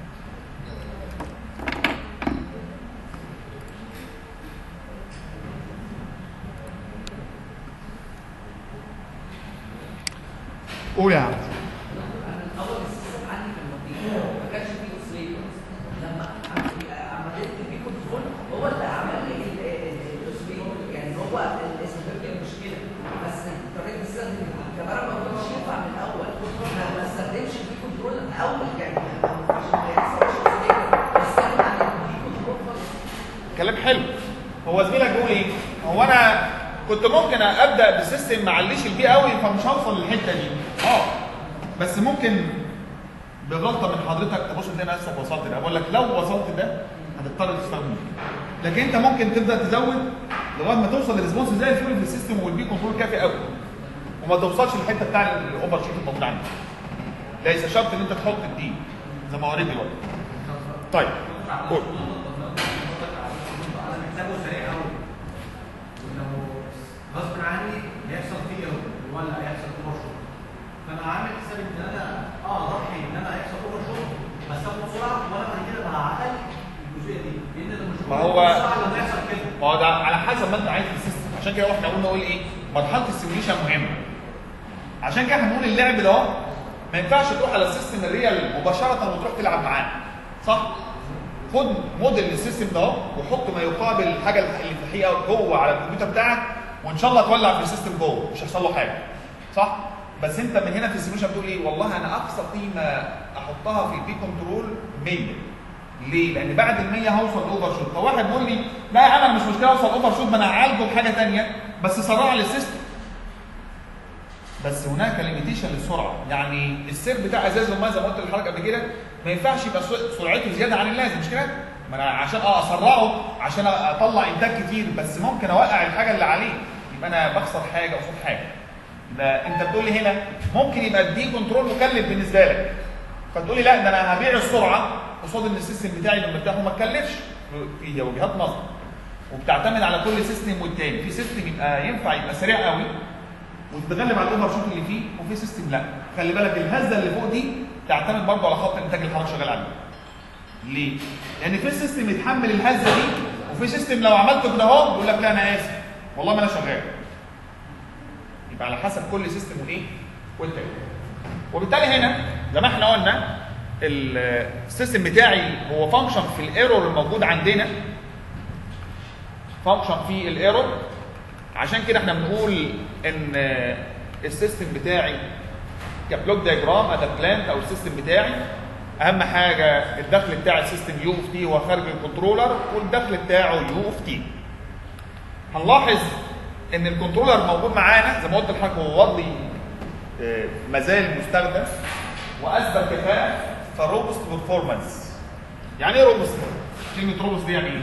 قول يا عم. الاول السيستم عندي في المنطقه ما كانش فيه اوسيليتورز. لما عملت البي كنترول هو اللي عمل لي الاوسيليتور، يعني هو الاسم كان مشكله. بس اضطريت استخدم الكاميرا، ما كنتش ينفع من الاول ما استخدمش البي كنترول من الاول، يعني عشان ما يحصلش اوسيليتور استخدم على البي كنترول خالص. كلام حلو. هو زميلك بيقول ايه؟ هو انا كنت ممكن ابدا بسيستم ما عليش البي قوي فمش هوصل للحته دي. اه بس ممكن بغلطه من حضرتك تبص تلاقي نفسك وصلت ده. بقول لك لو وصلت ده هتضطر تستخدمه، لكن انت ممكن تبدا تزود لغايه ما توصل للريسبونس زي الفل في السيستم والبي كنترول كافي قوي، وما توصلش للحته بتاع الاوفر شوت الموجود عندك. ليس شرط ان انت تحط الدي زي ما وريت دلوقتي. طيب قول. غصب عني هيحصل فيه ايرور ولا هيحصل اوفر شوت، فانا عامل حساب ان انا اه اضحي ان انا هيحصل اوفر شوت بس اخد بسرعه، وانا بعد كده بعقل الجزئيه دي، لان انا مش ما هو بسرعه لما يحصل كده. ما هو ده على حسب ما انت عايز في السيستم. عشان كده احنا قلنا نقول ايه؟ مرحله السيميوليشن مهمه. عشان كده هنقول اللعب ده اهو ما ما ينفعش تروح على السيستم الريال مباشره وتروح تلعب معاه، صح؟ خد موديل للسيستم ده وحط ما يقابل الحاجه اللي في الحقيقه جوه على الكمبيوتر بتاعك، وان شاء الله تولع في السيستم جوه مش هيحصل له حاجه، صح؟ بس انت من هنا في السيميوليشن بتقول ايه؟ والله انا اقصى قيمه احطها في البي كنترول مية. ليه؟ لان بعد ال مية هوصل لاوفر شوت. فواحد بيقول لي لا يا عم انا مش مشكله اوصل اوفر شوت، ما انا اعالجه بحاجه ثانيه بس سرع لي السيستم. بس هناك ليميتيشن للسرعه، يعني السير بتاع ازاز الميه زي ما قلت لحضرتك قبل كده ما ينفعش يبقى سرعته زياده عن اللازم، مش كده؟ ما انا عشان اه اسرعه عشان اطلع انتاج كتير، بس ممكن اوقع الحاجه اللي عليه، يبقى انا بخسر حاجه قصاد حاجه. ده انت بتقول لي هنا ممكن يبقى الدي كنترول مكلف بالنسبه لك، فتقول لي لا ده انا هبيع السرعه قصاد ان السيستم بتاعي يبقى مرتاح وما اتكلفش. في وجهات نظر وبتعتمد على كل سيستم والتاني، في سيستم يبقى ينفع يبقى سريع قوي وتتغلب على الاوفر شوت اللي فيه، وفي سيستم لا. خلي بالك الهزه اللي فوق دي تعتمد برضه على خط الانتاج اللي حضرتك شغال عليه. ليه؟ لان في سيستم يتحمل الهزه دي، وفي سيستم لو عملته كده اهو يقول لك لا انا اسف والله ما انا شغال. يبقى على حسب كل سيستم وايه؟ والتاني. وبالتالي هنا زي ما احنا قلنا السيستم بتاعي هو فانكشن في الايرور الموجود عندنا، فانكشن في الايرور. عشان كده احنا بنقول ان السيستم بتاعي كبلوك دايجرام ات بلانت او السيستم بتاعي اهم حاجه الدخل بتاع السيستم يو اوف تي هو خارج الكنترولر، والدخل بتاعه يو اوف تي. هنلاحظ ان الكنترولر موجود معانا زي ما قلت لحضرتك هو وضعي ما زال مستخدم واثبت كفاءه فروبست بيرفورمانس. يعني ايه روبست؟ كلمه روبست دي يعني ايه؟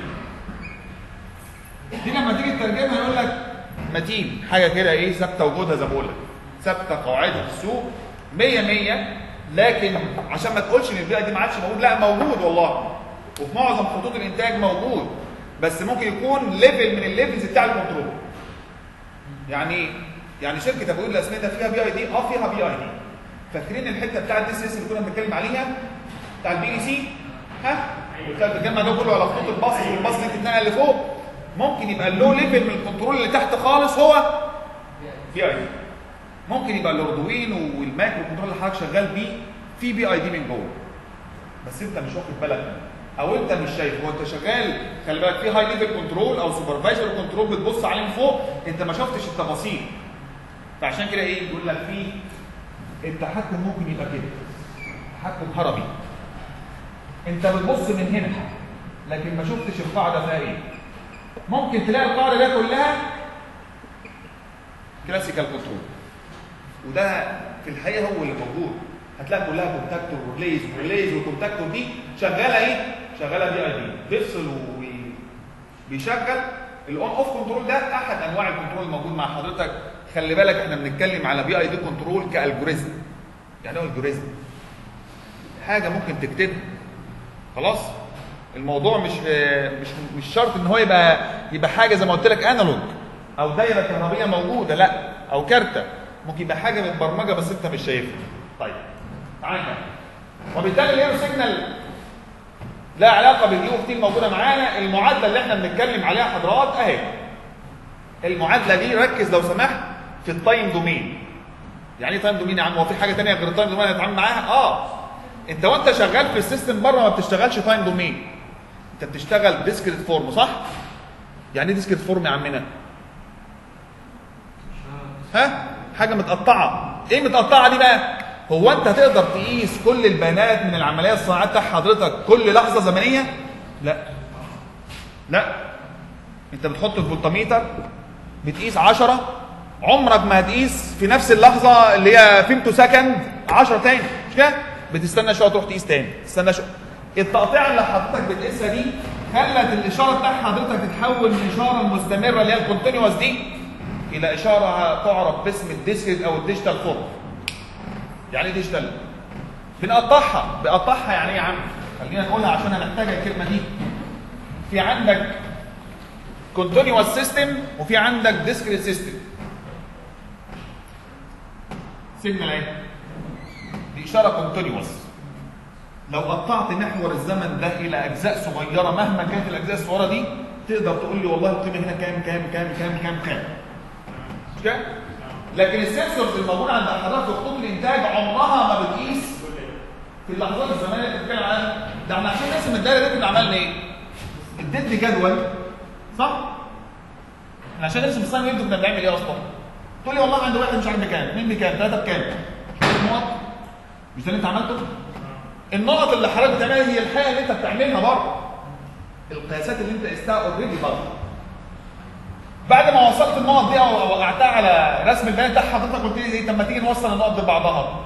دي لما تيجي تترجمها يقول لك متين، حاجه كده ايه ثابته وجودها زي ما بقول لك، ثابته قاعده في السوق مية مية، لكن عشان ما تقولش ان البيئه دي ما عادش موجود، لا موجود والله، وفي معظم خطوط الانتاج موجود، بس ممكن يكون ليفل من الليفلز بتاع الكنترول. يعني يعني شركه ابو الاسمده فيها بي اي دي، اه فيها بي اي دي. فاكرين الحته بتاع الدي سي اس اللي كنا بنتكلم عليها بتاع البي اي سي؟ ها؟ وكان بتجمع ده كله على خطوط الباص، والباص اللي بتتنقل لفوق. ممكن يبقى اللو ليفل من الكنترول اللي تحت خالص هو بي اي دي. ممكن يبقى الاردوين والمايكرو كنترول اللي حضرتك شغال بيه في بي اي دي من جوه، بس انت مش واخد بالك او انت مش شايف. هو انت شغال خلي بالك في هاي ليفل كنترول او سوبرفايزر كنترول بتبص عليه من فوق، انت ما شفتش التفاصيل. فعشان كده ايه يقول لك في التحكم ممكن يبقى كده تحكم هرمي، انت بتبص من هنا لكن ما شفتش القاعده فيها ايه. ممكن تلاقي القاعده دي كلها كلاسيكال كنترول، وده في الحقيقه هو اللي موجود. هتلاقي كلها كونتاكتور وريليز وريليز والكونتاكتور دي شغاله ايه؟ شغاله بي اي دي، بيفصل وبيشغل. الاون اوف كنترول ده احد انواع الكنترول الموجود مع حضرتك. خلي بالك احنا بنتكلم على بي اي دي كنترول كالجوريزم. يعني ايه الجوريزم؟ حاجه ممكن تكتبها خلاص. الموضوع مش مش مش شرط ان هو يبقى يبقى حاجه زي ما قلت لك انالوج او دايره كهربيه موجوده، لا، او كارته. ممكن يبقى حاجه متبرمجه بس انت مش شايفها. طيب تعالى نكمل. وبالتالي الايرو سيجنال لا علاقه باليو اوف تي الموجوده معانا. المعادله اللي احنا بنتكلم عليها حضرات اهي. المعادله دي ركز لو سمحت في التايم دومين. يعني ايه تايم دومين يا عم؟ هو في حاجه ثانيه غير التايم دومين هنتعامل معاها؟ اه انت وانت شغال في السيستم بره ما بتشتغلش تايم دومين، انت بتشتغل ديسكريت فورم، صح؟ يعني ايه ديسكريت فورم يا عمنا؟ ها؟ حاجه متقطعه. ايه متقطعه دي بقى؟ هو انت هتقدر تقيس كل البيانات من العمليه الصناعيه بتاع حضرتك كل لحظه زمنيه؟ لا لا، انت بتحط الفولتميتر بتقيس عشرة، عمرك ما هتقيس في نفس اللحظه اللي هي فيمتو سكند عشرة تاني، مش كده؟ بتستنى شويه تروح تقيس تاني، تستنى شويه. التقطيع اللي حضرتك بتقيسها دي خلت الاشاره بتاع حضرتك تتحول من اشاره مستمره اللي هي الكونتينوس دي الى اشاره تعرف باسم الديسكريت او الديجيتال فورم. يعني ايه ديجيتال؟ بنقطعها. بقطعها يعني ايه يا عم؟ خلينا نقولها عشان هنحتاج الكلمه دي. في عندك كونتينوس سيستم وفي عندك ديسكريت سيستم. سيجنال اهي دي اشاره كونتينوس. لو قطعت محور الزمن ده الى اجزاء صغيره مهما كانت الاجزاء الصغيره دي تقدر تقول لي والله القيمه هنا كام كام كام كام كام كام. مش كده؟ لكن السنسورز الموجوده عند حضرتك في خطوط الانتاج عمرها ما بتقيس في اللحظات الزمنيه اللي بتتكلم عنها. ده احنا عشان نرسم الدايره دي كنا عملنا ايه؟ اديتني جدول صح؟ احنا عشان نرسم الساين ويف كنا بنعمل ايه اصلا؟ تقول لي والله عندي واحد مش عارف بكام، اثنين بكام، ثلاثه بكام؟ النقط مش ده اللي انت عملته؟ النقط اللي حضرتك بتعملها هي الحاجه اللي انت بتعملها بره. القياسات اللي انت قستها اوريدي بره. بعد ما وصلت النقط دي او وقعتها على رسم البيان بتاع حضرتك قلت لي ايه؟ طب ما تيجي نوصل النقط ببعضها.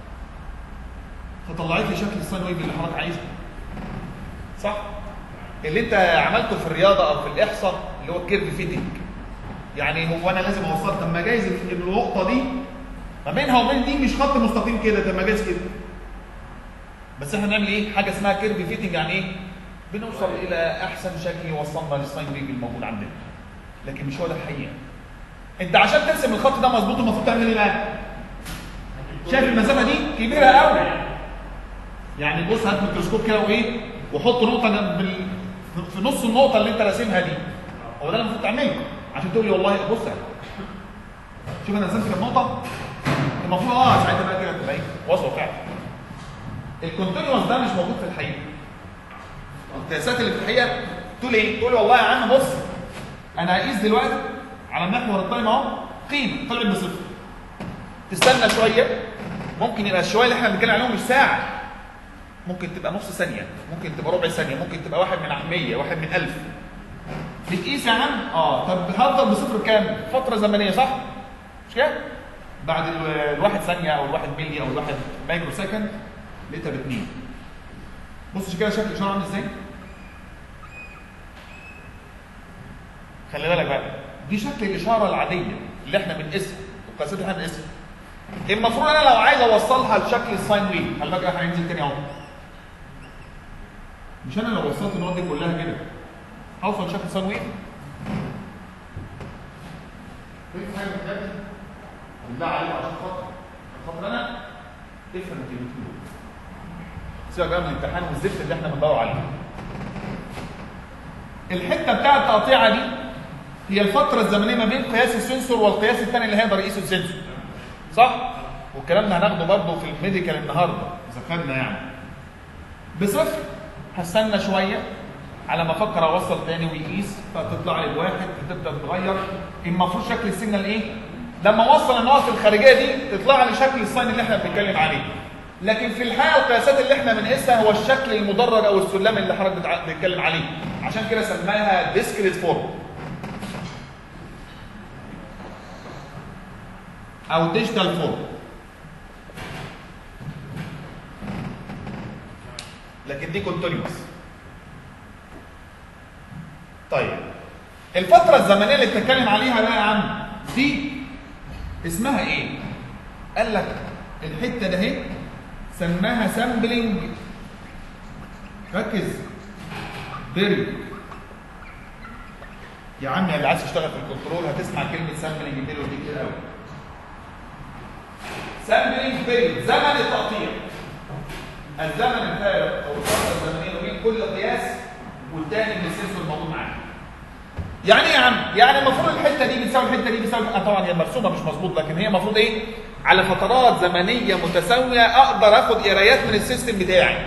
فطلعت لي شكل الساين ويف اللي حضرتك عايزه. صح؟ اللي انت عملته في الرياضه او في الاحصاء اللي هو الكيرف فيتنج. يعني هو انا لازم اوصل، طب ما جايز النقطه دي ما بينها وبين دي مش خط مستقيم كده، طب ما جايز كده. بس احنا بنعمل ايه؟ حاجه اسمها كيرف فيتنج، يعني ايه؟ بنوصل الى احسن شكل يوصلنا للساين ويف الموجود عندنا. لكن مش هو ده الحقيقه. انت عشان ترسم الخط ده مظبوط المفروض تعمل ايه بقى؟ شايف المسافه دي كبيره قوي. يعني بص هات ميكروسكوب كده وايه؟ وحط نقطه بال... في نص النقطه اللي انت راسمها دي. هو ده اللي المفروض تعمله عشان تقول لي والله بص اهي. شوف انا رسمت كام نقطه؟ المفروض اه ساعتها بقى كده تبقى ايه؟ وصفه فعلا. الكونتينوس ده مش موجود في الحقيقه. القياسات اللي في الحقيقه تقول ايه؟ تقول والله يا عم بص انا هقيس دلوقتي على المحور التايم اهو قيمه طلعت بصفر. تستنى شويه، ممكن يبقى الشويه اللي احنا بنتكلم عليهم مش ساعه، ممكن تبقى نص ثانيه، ممكن تبقى ربع ثانيه، ممكن تبقى واحد من مية، واحد من ألف. بتقيس يا عم؟ اه طب هفضل بصفر كام؟ فتره زمنيه صح؟ مش كده؟ بعد الواحد ثانيه او الواحد ملي او الواحد مايكرو سكند لقيتها باثنين. بص كده شكل الاشاره عامل ازاي؟ خلي بالك بقى دي شكل الاشاره العاديه اللي احنا بنقيسها، القياسات اللي احنا بنقيسها. المفروض انا لو عايز اوصلها لشكل الساين ويف، خلي بالك احنا هننزل تاني اهو. مش انا لو وصلت النقط دي كلها كده هوصل لشكل الساين ويف؟ في حاجه بجد؟ بالله عليك عشان خاطر خاطر انا افهم الكلمتين. سيبك بقى من الامتحان والزفت اللي احنا بندور عليه. الحته بتاعه التقطيعه دي هي الفتره الزمنيه ما بين قياس السنسور والقياس الثاني اللي هيقدر يقيسه السنسور. صح؟ والكلام ده هناخده برضه في الميديكال النهارده اذا خدنا يعني. بصفر هستنى شويه على ما افكر اوصل تاني ويقيس، فتطلع لي بواحد تبدا تتغير. المفروض شكل السيجنال ايه؟ لما اوصل النقط الخارجيه دي تطلع لي شكل الساين اللي احنا بنتكلم عليه. لكن في الحقيقه القياسات اللي احنا بنقيسها هو الشكل المدرج او السلم اللي حضرتك بتتكلم عليه، عشان كده سماها ديسكريت فورم او ديجيتال فورم. لكن دي كونتينوس. طيب الفتره الزمنيه اللي بتتكلم عليها بقى يا عم دي اسمها ايه؟ قال لك الحته ده اهي سماها سامبلنج. ركز بيريود. يا عم اللي عايز تشتغل في الكنترول هتسمع كلمه سامبلنج بيريود دي كتير قوي. سامبلنج بيريود زمن التقطيع، الزمن الفارق او الفتره الزمنيه بين كل قياس والتاني من السنسور الموجود معانا. يعني ايه يا عم؟ يعني المفروض الحته دي بتساوي الحته دي بتساوي، طبعا هي مرسومه مش مظبوط، لكن هي المفروض ايه؟ على فترات زمنيه متساويه اقدر اخد قرايات من السيستم بتاعي.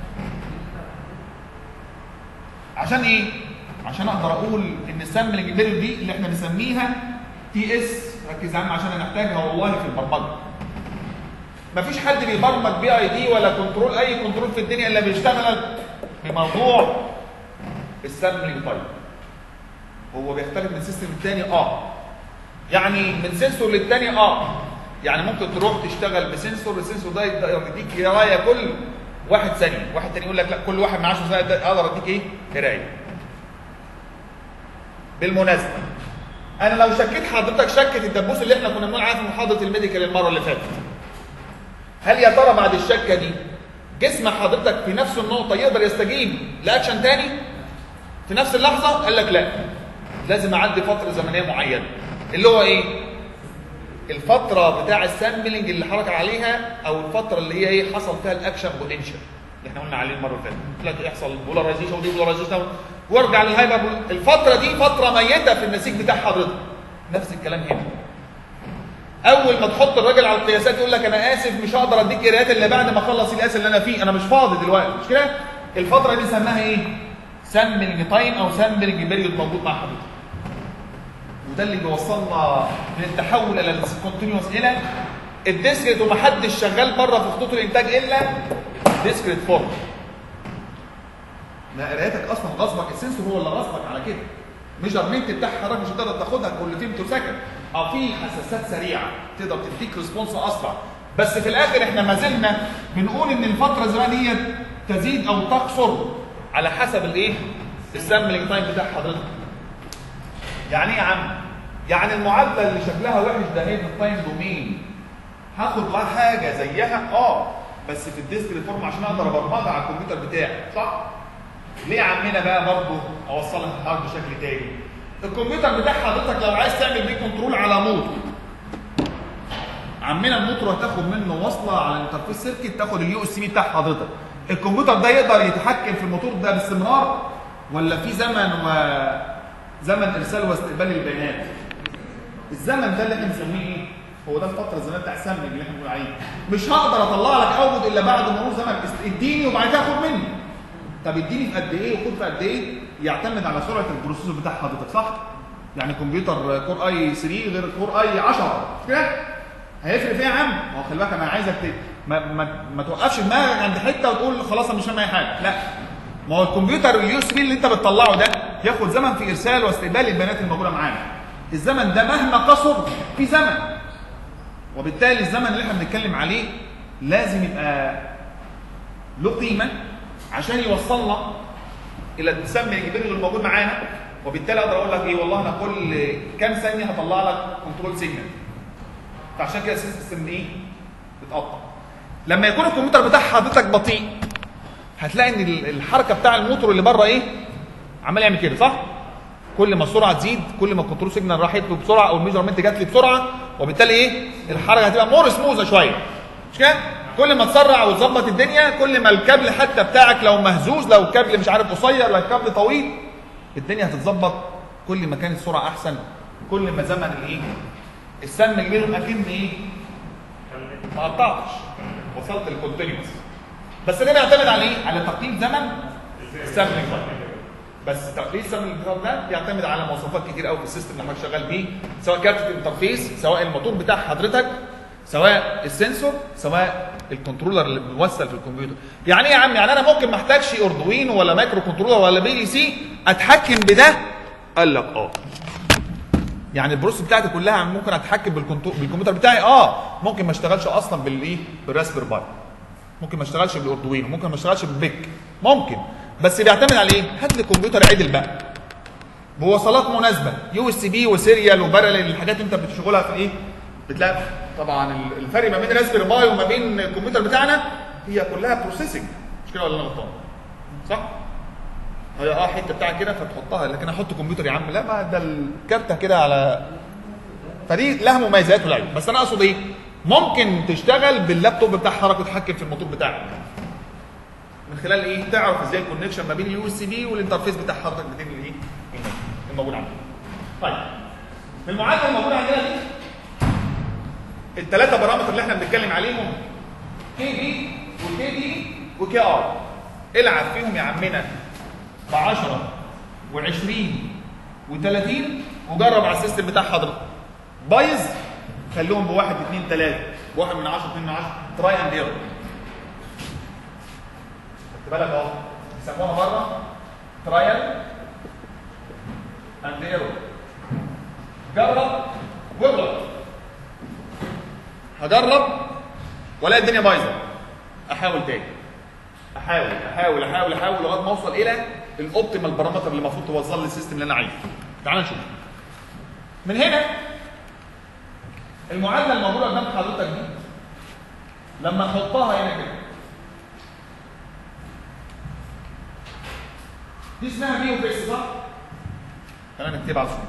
عشان ايه؟ عشان اقدر اقول ان السامبلنج بيريود دي اللي احنا بنسميها تي اس، ركز يا عم عشان هنحتاجها والله في البرمجه. مفيش حد بيبرمج بي اي دي ولا كنترول اي كنترول في الدنيا الا بيشتغل بموضوع السامبلنج تايب. هو بيختلف من سيستم للتاني اه. يعني من سنسور للتاني اه. يعني ممكن تروح تشتغل بسنسور، السنسور ده يديك قرايه كل واحد ثانيه، واحد تاني يقول لك لا كل واحد من عشر ثواني اقدر اديك ايه؟ قرايه. بالمناسبه انا لو شكيت حضرتك شكه الدبوس اللي احنا كنا بنقول عليها في محاضره الميديكال المره اللي فاتت، هل يا ترى بعد الشكه دي جسم حضرتك في نفس النقطه يقدر يستجيب لاكشن تاني في نفس اللحظه؟ قال لك لا، لازم اعدي فتره زمنيه معينه اللي هو ايه؟ الفتره بتاع السامبلنج اللي حرك عليها، او الفتره اللي هي ايه حصل فيها الاكشن بوتنشال اللي احنا قلنا عليه المره اللي فاتت. لك يحصل بولاريزيشن ودي بولاريزيشن وارجع للهايبر. الفتره دي فتره ميته في النسيج بتاع حضرتك. نفس الكلام هنا. اول ما تحط الراجل على القياسات يقول لك انا اسف مش هقدر اديك قراءات الا بعد ما اخلص القياس اللي انا فيه، انا مش فاضي دلوقتي، مش كده؟ الفتره دي سماها ايه؟ سامبلنج تايم او سامبلنج بيريود موجود مع حضرتك. وده اللي بيوصلنا من التحول الى الكونتينوس الى الديسكريت، ومحدش شغال بره في خطوط الانتاج الا ديسكريت فورم. ما قرايتك اصلا غصبك، السنسور هو اللي غصبك على كده. ميجرمنت بتاع حضرتك مش هتقدر تاخدها كل فيمتو سكند، اه في حساسات سريعه تقدر تديك ريسبونس اسرع، بس في الاخر احنا ما زلنا بنقول ان الفتره الزمنيه تزيد او تقصر على حسب الايه؟ السامبلنج تايم بتاع حضرتك. يعني ايه يا عم؟ يعني المعادله اللي شكلها وحش ده هي في التايم دومين هاخد معاه حاجه زيها اه بس في الديسكريت فورم عشان اقدر ابرمجها على الكمبيوتر بتاعي، صح؟ ليه عمنا بقى برضه اوصلها لحضرتك بشكل تاني؟ الكمبيوتر بتاع حضرتك لو عايز تعمل بيه كنترول على موتور، عمنا الموتور هتاخد منه وصله على الانترفيس سيركت تاخد اليو اس بي بتاع حضرتك. الكمبيوتر ده يقدر يتحكم في الموتور ده باستمرار ولا في زمن و زمن ارسال واستقبال البيانات؟ الزمن ده اللي احنا بنسميه ايه؟ هو ده الفتره الزمنيه بتاع السامبلنج اللي احنا بنقول عليه. مش هقدر اطلع لك اوت الا بعد مرور زمن، اديني وبعد كده خد مني. طب اديني في قد ايه وخد في قد ايه؟ يعتمد على سرعه البروسيسور بتاع حضرتك، صح؟ يعني كمبيوتر كور اي ثلاثة غير كور اي عشرة، مش كده؟ هيفرق في ايه يا عم؟ ما هو خلي بالك انا عايزك ما, ما, ما توقفش دماغك عند حته وتقول خلاص انا مش فاهم اي حاجه، لا. ما هو الكمبيوتر اليو اس بي اللي انت بتطلعه ده ياخد زمن في ارسال واستقبال البيانات الموجوده معانا. الزمن ده مهما قصر في زمن، وبالتالي الزمن اللي احنا بنتكلم عليه لازم يبقى له قيمه عشان يوصلنا الى السامبلنج بيريود الموجود معانا، وبالتالي اقدر اقول لك ايه والله انا كل كام ثانيه هطلع لك كنترول سيجنال. فعشان كده السيستم ايه؟ بتقطع. لما يكون الكمبيوتر بتاع حضرتك بطيء هتلاقي ان الحركه بتاع الموتور اللي بره ايه؟ عمال يعمل كده، صح؟ كل ما السرعه تزيد كل ما الكنترول سيجنال راحت له بسرعه او الميجرمنت جات لي بسرعه، وبالتالي ايه؟ الحركه هتبقى مور سموزه شويه، مش كده؟ كل ما تسرع وتظبط الدنيا كل ما الكابل حتى بتاعك لو مهزوز، لو الكابل مش عارف قصير، لو الكابل طويل، الدنيا هتتظبط. كل ما كانت السرعه احسن كل ما زمن الايه؟ السامبلنج بينهم اكن ايه؟ ما قطعتش، وصلت للكونتينوس. بس ده بيعتمد على ايه؟ على تقييم زمن السامبلنج. بس تقليل السامبلنج ده بيعتمد على مواصفات كتير قوي في السيستم اللي حضرتك شغال بيه، سواء كارت الانترفيس، سواء الموتور بتاع حضرتك، سواء السنسور، سواء الكنترولر اللي بيوصل في الكمبيوتر. يعني ايه يا عم؟ يعني انا ممكن ما احتاجش اردوينو ولا مايكرو كنترولر ولا بي ال سي اتحكم بده؟ قال لك اه. يعني البروسيس بتاعتي كلها ممكن اتحكم بالكمبيوتر بتاعي؟ اه. ممكن ما اشتغلش اصلا بالايه؟ بالراسبير باي. ممكن ما اشتغلش بالاردوينو، ممكن ما اشتغلش بالبيك، ممكن. بس بيعتمد على ايه؟ هات لي كمبيوتر عدل بقى بوصلات مناسبه، يو اس بي وسيريال وبارلل، الحاجات انت بتشغلها في ايه؟ بتلاقي طبعا الفرق ما بين راسبير باي وما بين الكمبيوتر بتاعنا هي كلها بروسيسنج، مش كده ولا انا غلطان؟ صح؟ هي اه حته بتاعك كده فتحطها، لكن احط كمبيوتر يا عم لا، ما ده الكارته كده على، فدي لها مميزات والعيوب. بس انا اقصد ايه؟ ممكن تشتغل باللابتوب بتاع حضرتك وتتحكم في الموتور بتاعك من خلال ايه؟ تعرف ازاي الكونكشن ما بين اليو اس بي والانترفيس بتاع حضرتك بين الايه؟ الموجود عندك. طيب في المعادله الموجوده عندنا دي الثلاثه بارامتر اللي احنا بنتكلم عليهم كي بي وكي دي وكي ار، العب فيهم يا عمنا ب عشرة وعشرين وثلاثين وجرب على السيستم بتاع حضرتك. بايظ خليهم بواحد اثنين ثلاثه، واحد من عشرة اثنين من عشرة، تراي اند ايرور. خدت بالك اهو بيسموها بره ترايل اند ايرور. جرب واغلط. هجرب والاقي الدنيا بايظه، احاول تاني، احاول احاول احاول احاول لغايه ما اوصل الى الاوبتيمال بارامتر اللي المفروض توصل لي السيستم اللي انا عايزه. تعال نشوف. من هنا المعادله الموجوده قدام حضرتك دي لما احطها هنا كده دي اسمها بي اوف اس، صح؟ خلينا نكتبها على الصوره.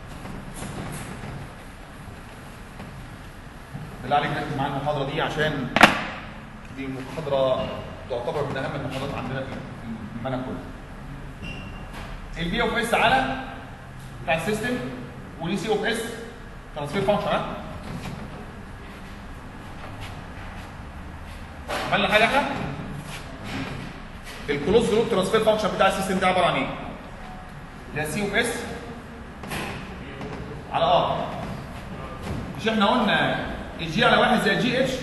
بالله عليك ركز معايا المحاضره دي عشان دي محاضره تعتبر من اهم المحاضرات عندنا في المنهج كله. البي اوف اس على بتاع السيستم وليه سي اوف اس ترانسفير فانكشن، ها؟ عملنا حاجه احنا الكلوز لوب ترانسفير فانكشن بتاع السيستم ده عباره عن ايه؟ ده سي اوف اس على ار. مش احنا قلنا الجي على واحد زي الجي اتش؟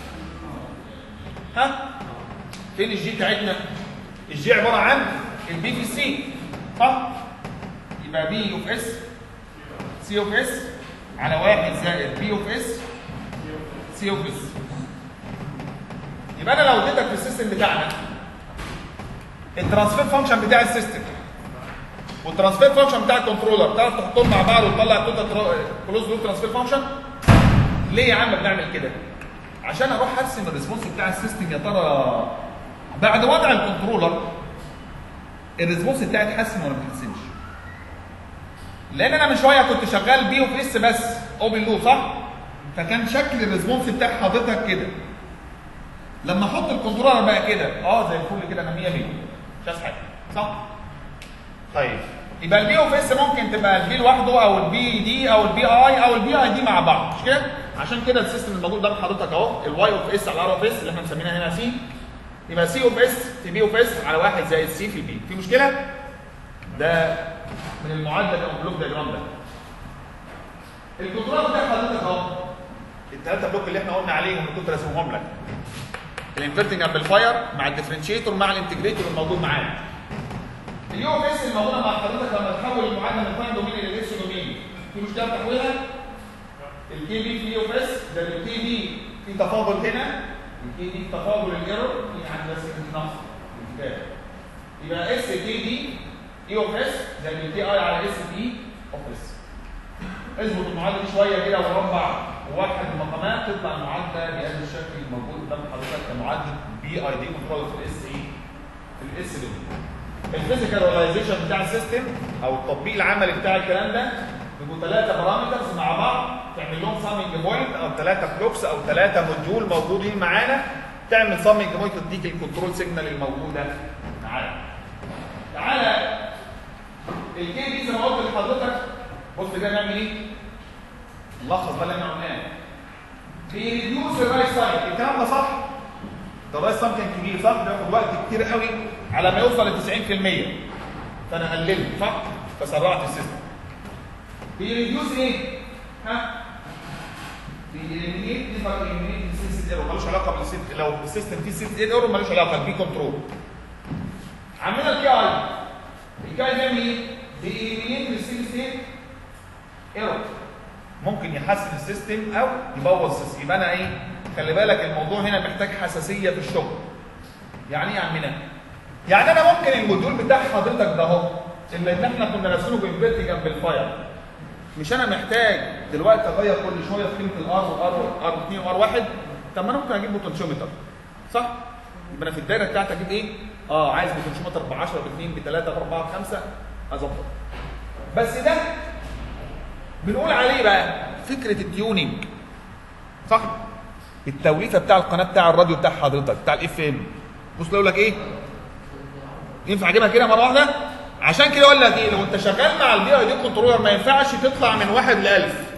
ها؟ فين الجي بتاعتنا؟ الجي عباره عن البي في السي صح؟ يبقى بي اوف اس سي اوف اس على واحد زائد بي اوف اس سي اوف اس. يبقى انا لو اديتك في السيستم بتاعنا الترانسفير فانكشن بتاع السيستم والترانسفير فانكشن بتاع الكنترولر، تعرف تحطهم مع بعض وتطلع توتال كلوز لوب ترانسفير فانكشن؟ ليه يا عم بنعمل كده؟ عشان اروح ارسم الريسبونس بتاع السيستم يا ترى بعد وضع الكنترولر الريسبونس بتاعي اتحسن ولا ما اتحسنش؟ لان انا من شويه كنت شغال بي اوف اس بس اوبن لوب صح؟ فكان شكل الريسبونس بتاع حضرتك كده. لما احط الكنترولر بقى كده اه زي الفل كده انا مية مية مش عايز حاجه صح؟ طيب يبقى البي اوف اس ممكن تبقى البي لوحده او البي دي او البي اي او البي اي دي مع بعض مش كده؟ عشان كده السيستم الموجود قدام حضرتك اهو الواي اوف اس على ار اوف اس اللي احنا مسمينها هنا سي، يبقى سي اوف اس في بي اوف اس على واحد زائد سي في بي. في مشكله؟ ده من المعادله او البلوك دياجرام ده. الكنترولر بتاع حضرتك اهو الثلاثه بلوك اللي احنا قلنا عليهم اللي كنت راسمهم لك. الانفرتنج امبليفاير مع الديفرنشيتور مع الانتجريتور الموجود معانا. اليو اوف اس الموجوده مع حضرتك لما تحول المعادله من تايم دومين الى اكس دومين في مشكله في تحويلها؟ الكي بي في اليو اوف اس ده الكي بي في تفاضل هنا، الكي بي في تفاضل الايرور في عند بس نقص الكتابه. يبقى اس كي دي اي اوف اس زي الكي اي على اس بي اوف اس. اظبط المعادله دي شويه كده وربع ووحد المقامات تطلع المعادله بهذا الشكل الموجود قدام حضرتك كمعادله بي اي دي كنترول في الاس اي في الاس دي. الفيزيكال ريلايزيشن بتاع السيستم او التطبيق العملي بتاع الكلام ده بيبقوا ثلاثه بارامترز مع بعض تعمل لهم سامنج بوينت او ثلاثه بلوكس او ثلاثه موديول موجودين معانا تعمل سامنج بوينت تديك الكنترول سيجنال الموجوده معانا. تعالى الكي دي زي ما قلت لحضرتك بص كده نعمل ايه؟ نلخص بقى اللي احنا قلناه. بيريديوس الرايت سايد، الكلام ده صح؟ ده الرايت سايد كان كبير صح؟ بياخد وقت كتير قوي على ما يوصل ل تسعين في المية. فانا قللت صح؟ فسرعت السيستم. بيريديوس ايه؟ ها؟ بيريمينيت نسبة اليمينيت السيستم ايرور ملوش علاقة بالسيستم، لو السيستم فيه سيستم ايرور ملوش علاقة بالبي كنترول. عملنا الكي اي. الكي اي بيعمل ايه؟ بيريمينيت السيستم ستيت ايرور. ممكن يحسن السيستم او يبوظ السيستم. يبقى انا ايه؟ خلي بالك الموضوع هنا محتاج حساسيه في الشغل. يعني ايه يا عمنا؟ يعني انا ممكن الموديول بتاع حضرتك ده اهو اللي احنا كنا راسمينه بانفرتنج امبليفاير مش انا محتاج دلوقتي اغير كل شويه في قيمه الار والار ار اثنين وار واحد؟ طب ما انا ممكن اجيب بوتنشيومتر صح؟ يبقى انا في الدايره بتاعتي اجيب ايه؟ اه عايز بوتنشيومتر ب عشرة ب اثنين ب ثلاثة ب أربعة ب خمسة اظبط. بس ده بنقول عليه بقى فكره التيوننج صح؟ التوليفه بتاع القناه بتاع الراديو بتاع حضرتك بتاع الاف ام. بص يقول لك ايه؟ ينفع اجيبها كده مره واحده؟ عشان كده يقول لك ايه؟ لو انت شغال مع البي اي دي كنترولر ما ينفعش تطلع من واحد ل ألف.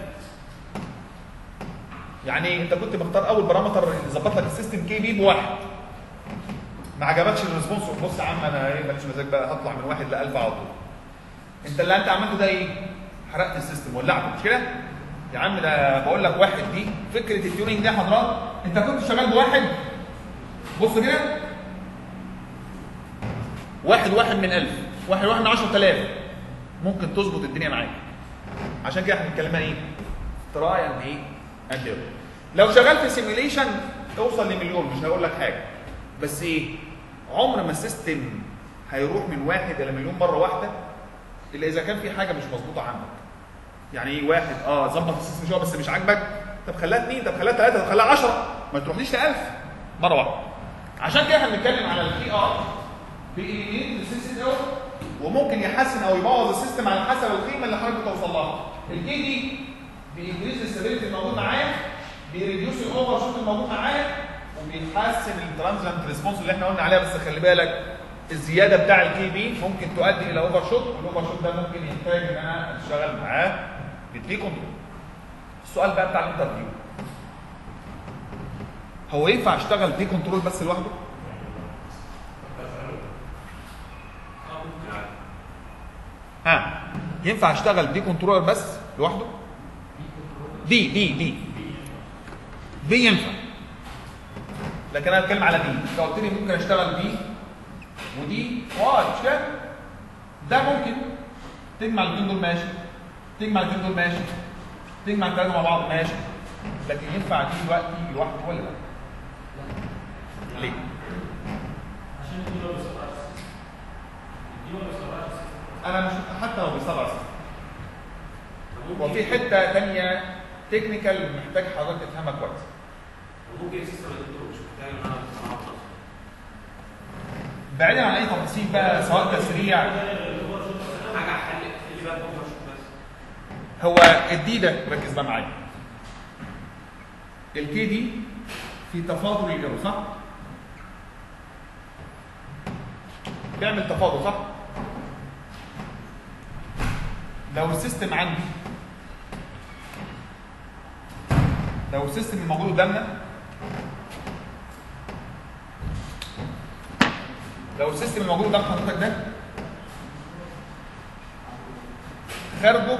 يعني انت كنت مختار اول بارامتر اللي ظبط لك السيستم كي بي بواحد. ما عجبكش الريسبونس بص يا عم انا ايه ماليش مزاج بقى هطلع من واحد ل ألف على طول. انت اللي انت عملته ده ايه؟ حرقت السيستم ولعته مش كده؟ يا عم ده بقول لك واحد دي فكره التيوننج دي يا حضرات. انت كنت شغال بواحد بص كده واحد واحد من ألف واحد واحد من عشرة آلاف ممكن تظبط الدنيا معاك. عشان كده احنا بنتكلم ايه؟ تراي اند ايه؟ اند ايرور. لو شغال في سيميوليشن توصل لمليون مش هقول لك حاجه بس ايه؟ عمر ما السيستم هيروح من واحد الى مليون مره واحده الا اذا كان في حاجه مش مظبوطه عندك. يعني ايه واحد اه ظبط السيستم شويه بس مش عاجبك طب خليها اثنين طب خليها ثلاثه طب خليها عشرة ما تروحليش ل ألف مره واحده. عشان كده احنا بنتكلم على البي ار بإيميليت السيستم ايرور وممكن يحسن او يبوظ السيستم على حسب القيمه اللي حضرتك توصل لها. الكي دي بينكريز الستابيليتي الموجود معايا بيريديوس الاوفر شوت الموجود معايا وبيحسن الترانزنت ريسبونس اللي احنا قلنا عليها. بس خلي بالك الزياده بتاع الكي بي ممكن تؤدي الى اوفر شوت والاوفر شوت ده ممكن يحتاج ان انا اشتغل معاه بالبي كنترول. السؤال بقى بتاع الانترفيو هو ينفع اشتغل بي كنترول بس لوحده؟ ها ينفع اشتغل بي كنترولر بس لوحده؟ بي بي بي بي ينفع، لكن انا بتكلم على بي. انت قلت لي ممكن اشتغل بي ودي واي مش كده؟ ده ممكن تجمع الاثنين دول ماشي، تجمع الاثنين دول ماشي، تجمع الثلاثه مع بعض ماشي، لكن ينفع دي دلوقتي لوحده ولا لا؟ ليه؟ عشان دي ما بيسرعش دي ما بيسرعش انا مش حتى لو بيسرع وفي حته ثانيه تكنيكال محتاج حضرتك تفهمها كويس. ممكن السيستم يا دكتور مش محتاج ان انا اصنعها. بعيدا عن اي تفاصيل بقى سواء تسريع حاجه حل اللي بقى بس. هو الدي ده ركز بقى معايا. الكي دي في تفاضل الايرو صح؟ بيعمل تفاضل صح؟ لو السيستم عندي لو السيستم الموجود قدامنا لو السيستم الموجود قدام حضرتك ده خارجه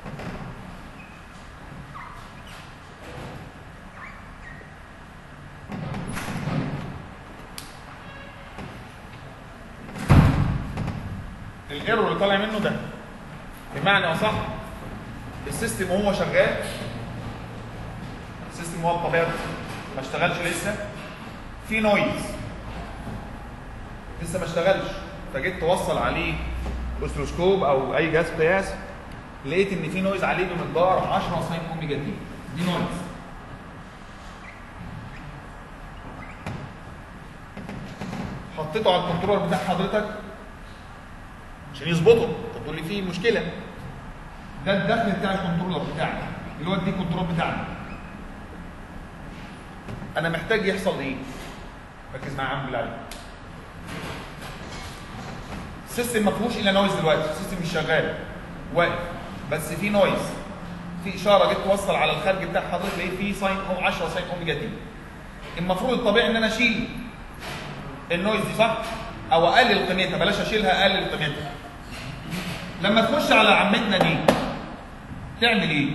الايرور اللي طالع منه ده بمعنى اصح السيستم وهو شغال، السيستم وهو بطبيعته ما اشتغلش لسه، في نويز لسه ما اشتغلش، فجيت توصل عليه اوسلوسكوب او اي جهاز قياس لقيت ان في نويز عليه بمقدار عشرة ساين اوميجا تي، دي نويز. حطيته على الكنترولر بتاع حضرتك عشان يظبطه، فتقول لي في مشكله. ده الدخل بتاع الكنترولر بتاعنا اللي هو الدي كنترول بتاعنا. انا محتاج يحصل ايه؟ ركز معايا يا عم بالله عليك. السيستم ما فيهوش الا نويز دلوقتي، السيستم مش شغال واقف بس في نويز، في اشاره جيت توصل على الخارج بتاع حضرتك لقيت فيه ساين او عشرة ساين اوميجا تي. المفروض الطبيعي ان انا اشيل النويز دي صح؟ او اقلل قيمتها، بلاش اشيلها اقلل قيمتها. لما تخش على عمتنا دي تعمل ايه؟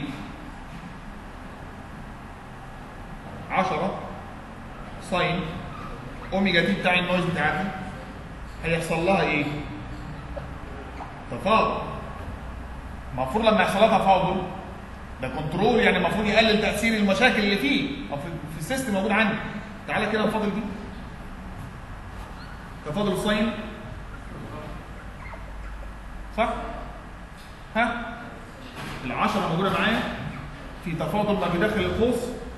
عشرة ساين اوميجا تي بتاع النويز بتاعتي هيحصل لها ايه؟ تفاضل. المفروض لما يحصل لها تفاضل ده كنترول، يعني المفروض يقلل تاثير المشاكل اللي فيه او في السيستم موجود عندي. تعالى كده نفاضل دي تفاضل ساين صح؟ ها؟ العشرة موجودة معايا في تفاضل ما بداخل القوس،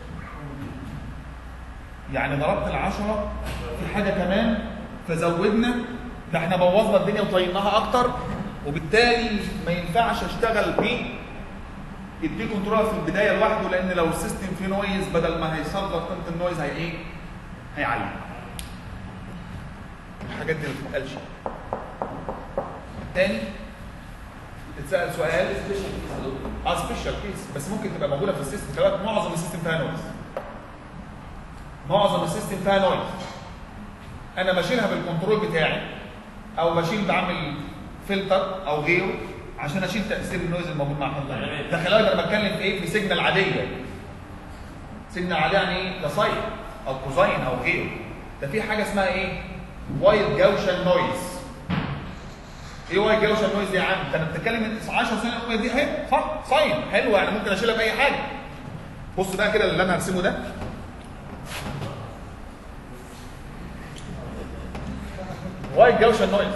يعني ضربت العشرة في حاجة كمان فزودنا، ده احنا بوظنا الدنيا وطيناها أكتر، وبالتالي ما ينفعش اشتغل بيه البي كنترولر في البداية لوحده، لأن لو السيستم فيه نويز بدل ما هيصغر قيمة النويز هي ايه؟ هيعلي. الحاجات دي ما بتتقالش. تاني تتسأل سؤال اه سبيشال كيس، بس ممكن تبقى موجوده في السيستم. دلوقتي معظم السيستم فيها نويز، معظم السيستم فيها نويز. انا بشيلها بالكنترول بتاعي او بشيل بعمل فلتر او غيره عشان اشيل تاثير النويز الموجود مع حضرتك. ده خلي بالك انا بتكلم في ايه؟ في سيجنال عاديه. سيجنال عاديه يعني ايه؟ ده ساين او كوزاين او غيره. ده في حاجه اسمها ايه؟ وايد جاوشن نويز. ايه وايد جاوشن نويز دي يا عم؟ انت بتتكلم من عشرة سنين دي اهي صح؟ ساين حلوه، يعني ممكن اشيلها باي حاجه. بص بقى كده اللي انا هرسمه ده وايد جاوشن نويز.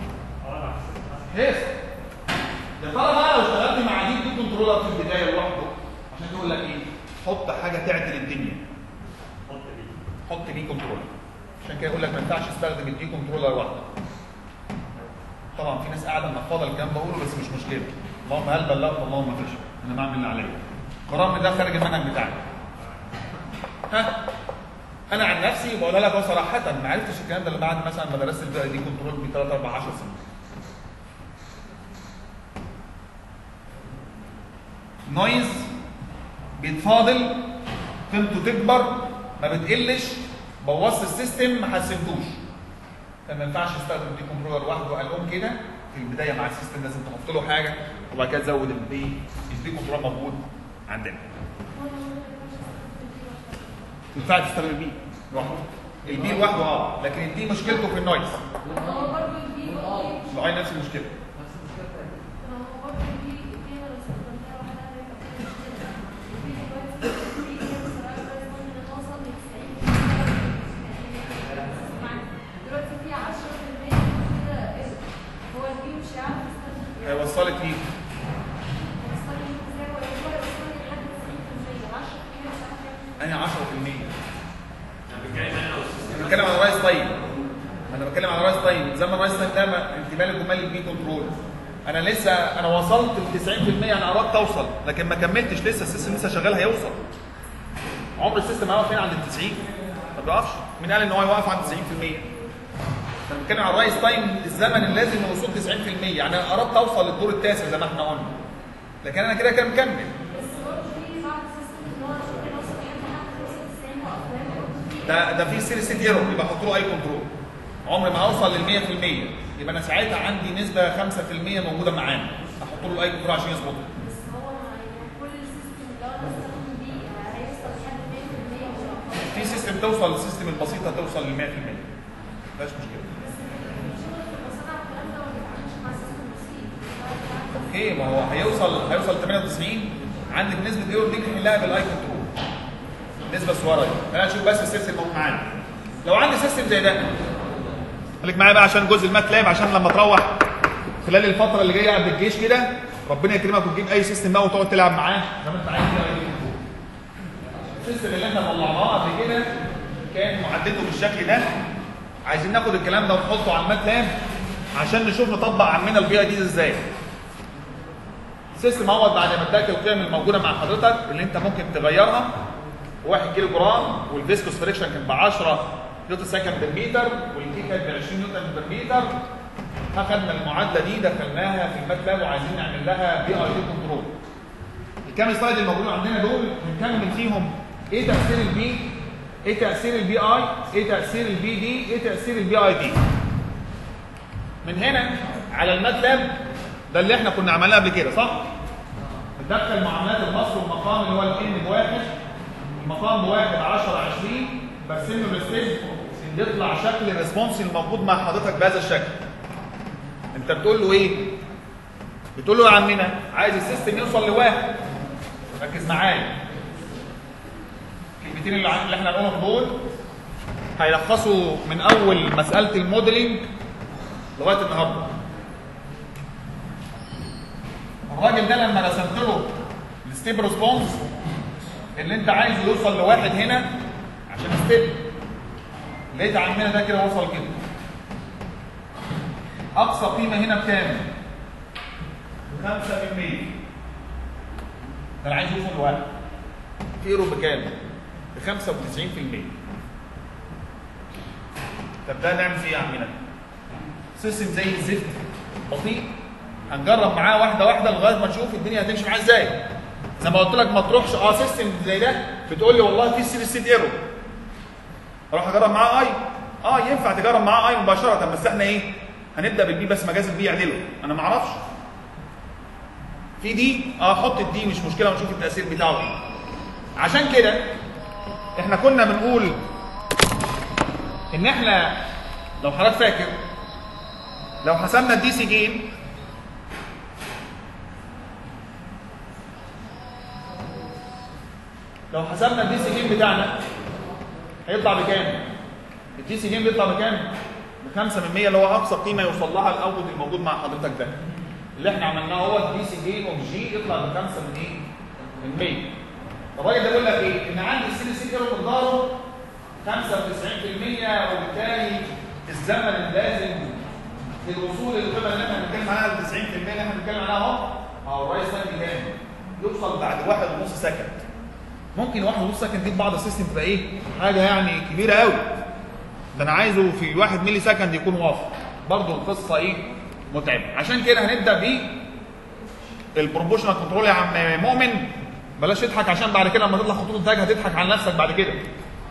يس يا ترى بقى لو اشتغلت مع دي بي كنترولر في البدايه لوحده عشان تقول لك ايه؟ حط حاجه تعدل الدنيا. حط بي حط بي كنترولر. عشان كده يقول لك ما ينفعش تستخدم الدي كنترولر لوحده. طبعا في ناس قاعده منفضه الكلام بقوله بس مش مشكله. اللهم هل بلغت اللهم فشل، انا بعمل اللي عليا. قرار ده خارج المنهج بتاعي. ها؟ انا عن نفسي بقولها لك اهو صراحه، ما عرفتش الكلام ده الا بعد مثلا ما درست الدي كنترول ب ثلاثة أربعة عشر سنه. نويز بيتفاضل قيمته تكبر ما بتقلش، بوظت السيستم ما حسنتوش. فما ينفعش تستخدم البي كنترولر لوحده الون كده في البدايه مع السيستم، لازم تحط له حاجه وبعد كده تزود البي البي كنترولر موجود عندنا. ينفع تستخدم البي لوحده. البي لوحده اه، لكن البي مشكلته في النويز. هو برضه البي برضه هاي نفس المشكله. نفس المشكله بتاعتي. هو برضه البي البي لو استخدمتها لوحدها هيبقى فيها مشكله. البي دلوقتي البي كان سرعه كويس ممكن توصل ل تسعين بالمية. دلوقتي في عشرة بالمية كده هو البي مش هيعرف يستخدم. هيوصلك ليه؟ يستخدم ازاي هو يوصل لحد تسعين بالمية، عشرة بالمية مش عارف يعمل. انا عشرة بالمية. بتكلم عنها انا بتكلم على رايس تايم. انا بتكلم على رايس تايم، زي ما الرايس تايم ده احتمال جمال البي كنترول. انا لسه انا وصلت ل تسعين بالمية، انا قربت اوصل لكن ما كملتش لسه، السيستم لسه شغال هيوصل. عمر السيستم هيقف فين؟ عند ال تسعين؟ ما بيقفش. مين قال ان هو يوقف عند تسعين بالمية؟ انا بتكلم على الرايس تايم، الزمن اللازم للوصول تسعين بالمية، يعني انا قربت اوصل للدور التاسع زي ما احنا قلنا. لكن انا كده كده مكمل. بس برضه في بعض السيستم اللي هو ممكن يوصل لحد خمسة وتسعين وأقل. ده ده في سيريس ستيت ايرور، يبقى احط له اي كنترول. عمري ما هوصل لل مية بالمية، يبقى انا ساعتها عندي نسبه خمسة بالمية موجوده معانا، احط له اي كنترول عشان يظبطها. بس هو يعني كل السيستم اللي هو بستخدم بيه هيوصل لحد مية بالمية ولا أقل. في سيستم توصل، السيستم البسيطه توصل لل مية بالمية. مفيهاش مشكله. بس الشغل في المصانع الكلام ده ما بيتعاملش مع سيستم بسيط. اوكي، ما هو هيوصل هيوصل ثمانية وتسعين، عندك نسبه ايرور دي نحلها بالاي كنترول. النسبه الصغيره دي. انا اشوف بس السيستم موجود معانا. لو عندي سيستم زي ده، خليك معايا بقى عشان جزء الماتلاب، عشان لما تروح خلال الفتره اللي جايه قبل الجيش كده ربنا يكرمك وتجيب اي سيستم بقى وتقعد تلعب معاه زي ما انت عايز كده. السيستم اللي احنا طلعناه قبل كده كان معدته بالشكل ده. عايزين ناخد الكلام ده ونحطه على الماتلاب عشان نشوف نطبق عمنا البي اي دي ازاي. السيستم اهوت بعد ما اداك القيم الموجوده مع حضرتك اللي انت ممكن تغيرها، واحد كيلو جرام، والفيسكوس فريكشن كان ب عشرة نيوتن سكند بالمتر، والكي كانت ب عشرين نيوتن بالمتر. اخذنا المعادله دي دخلناها في الماتلاب وعايزين نعمل لها بي اي دي كنترول. الكام سلايد الموجودين عندنا دول بنكمل فيهم ايه تاثير البي، ايه تاثير البي اي، ايه تاثير البي دي، ايه تاثير البي اي دي. من هنا على الماتلاب ده اللي احنا كنا عملناه قبل كده صح؟ بندخل معاملات المصر والمقام اللي هو الان بواحد، المقام بواحد عشرة عشرين، برسم له الستيج يطلع شكل الريسبونس الموجود مع حضرتك بهذا الشكل. انت بتقول له ايه؟ بتقول له يا عمنا عايز السيستم يوصل لواحد. ركز معايا. الكلمتين اللي احنا هنقولهم دول هيلخصوا من اول مساله الموديلنج لغايه النهارده. الراجل ده لما رسمت له الستيب ريسبونس اللي انت عايزه يوصل لواحد هنا عشان ستيب، لقيت عمنا ده كده وصل كده. اقصى قيمه هنا بكام؟ خمسة بالمية. ده انا عايز يوصل لواحد. ايرو بكام؟ ب خمسة وتسعين بالمية. طب ده نعمل فيه ايه يا عمنا؟ سيستم زي الزفت بطيء، هنجرب معاه واحده واحده لغايه ما نشوف الدنيا هتمشي معاه ازاي. زي ما قلت لك ما تروحش اه سيستم زي ده بتقول لي والله في سيريس ستيت ايرور، اروح اجرب معاه اي. اه ينفع تجرب معاه اي مباشره، بس احنا ايه؟ هنبدا بالبي بس مجاز البي يعدله، انا ما اعرفش. في دي اه حط الدي مش مشكله ونشوف التاثير بتاعه ايه. عشان كده احنا كنا بنقول ان احنا لو حضرتك فاكر لو حسبنا الدي سي جين لو حسبنا الدي سي جين بتاعنا هيطلع بكام؟ الدي سي جين بيطلع بكام؟ ب خمسة بالمية اللي هو اقصى قيمه يوصل لها الاوتبوت الموجود مع حضرتك ده. اللي احنا عملناه هو الدي سي جين اوف جي يطلع ب خمسة من ايه؟ من مية. الراجل ده بيقول لك ايه؟ ان عندي السي سي ايرور مقداره خمسة وتسعين بالمية وبالتالي الزمن اللازم للوصول للقيمه اللي احنا بنتكلم عليها ال تسعين بالمية اللي احنا بنتكلم عليها اهو اهو الرئيس ثاني كام؟ يوصل بعد واحد ونص سكند. ممكن واحد ونص سكند دي في بعض السيستم تبقى ايه؟ حاجه يعني كبيره قوي. ده انا عايزه في واحد ملي سكند يكون واضح. برضه القصه ايه؟ متعبه. عشان كده هنبدا ب البروبوشنال كنترول يا عم مؤمن. بلاش تضحك عشان بعد كده لما تطلع خطوط الانتاج هتضحك على نفسك بعد كده.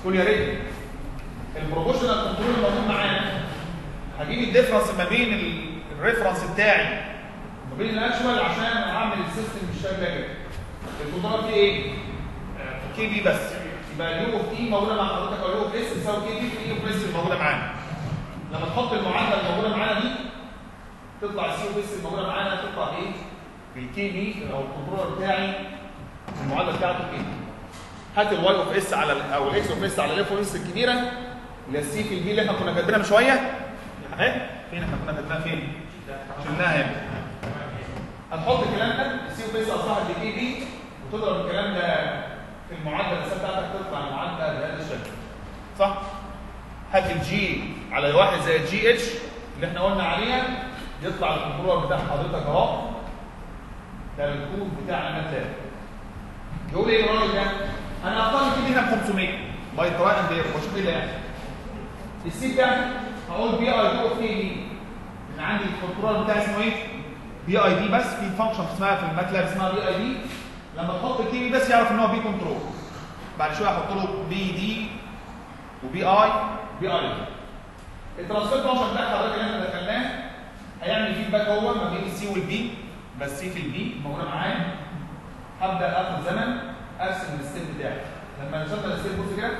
قول يا ريت. البروبوشنال كنترول الموجود معانا هجيب الديفرنس ما بين الريفرنس بتاعي ما بين الاكشوال عشان اعمل السيستم بالشكل ده كده. الكنترول فيه ايه؟ كي بي بس، يبقى اليو اوف تي موجوده مع حضرتك او اليو اوف اس بتساوي كي بي في اليو اوف اس الموجوده معانا. لما تحط المعادله الموجوده معانا دي تطلع السي اوف اس الموجوده معانا تطلع ايه؟ بالكي بي او الكنترولر بتاعي المعادله بتاعته كده. هات الواي اوف اس على او الاكس اوف اس على الاف اوف اس الكبيره اللي هي السي في البي اللي احنا كنا كاتبينها من شويه اهي. فين احنا كنا كاتبينها فين؟ شلناها هنا. هنحط الكلام ده السي اوف اس اصبحت بكي بي وتضرب الكلام ده في المعادله الاساسيه بتاعتك تطلع المعادله بهذا الشكل. صح؟ هات الجي على واحد زي الجي اتش اللي احنا قلنا عليها يطلع الكنترولر بتاع حضرتك اهو. ده الكود بتاع الماتلاب. يقول ايه الراجل ده؟ انا هختار الكي هنا ب خمسمية باي تراي اند ايرور واشوف ايه اللي هيحصل. السي بتاعتي هقول بي اي دي اوف كي بي. انا عندي الكنترولر بتاعي اسمه ايه؟ بي اي دي بس في فانكشن اسمها في الماتلاب اسمها بي اي دي. لما تحط كي بي بس يعرف ان هو بي كنترول. بعد شويه احط له بي دي وبي اي بي اي دي. الترانسفير فانكشن بتاع حضرتك اللي احنا دخلناه هيعمل فيدباك هو ما بين السي والبي بس سي في البي موجوده معايا. هبدا اخد زمن ارسم الستيب بتاعي. لما وصلنا للستيب بص كده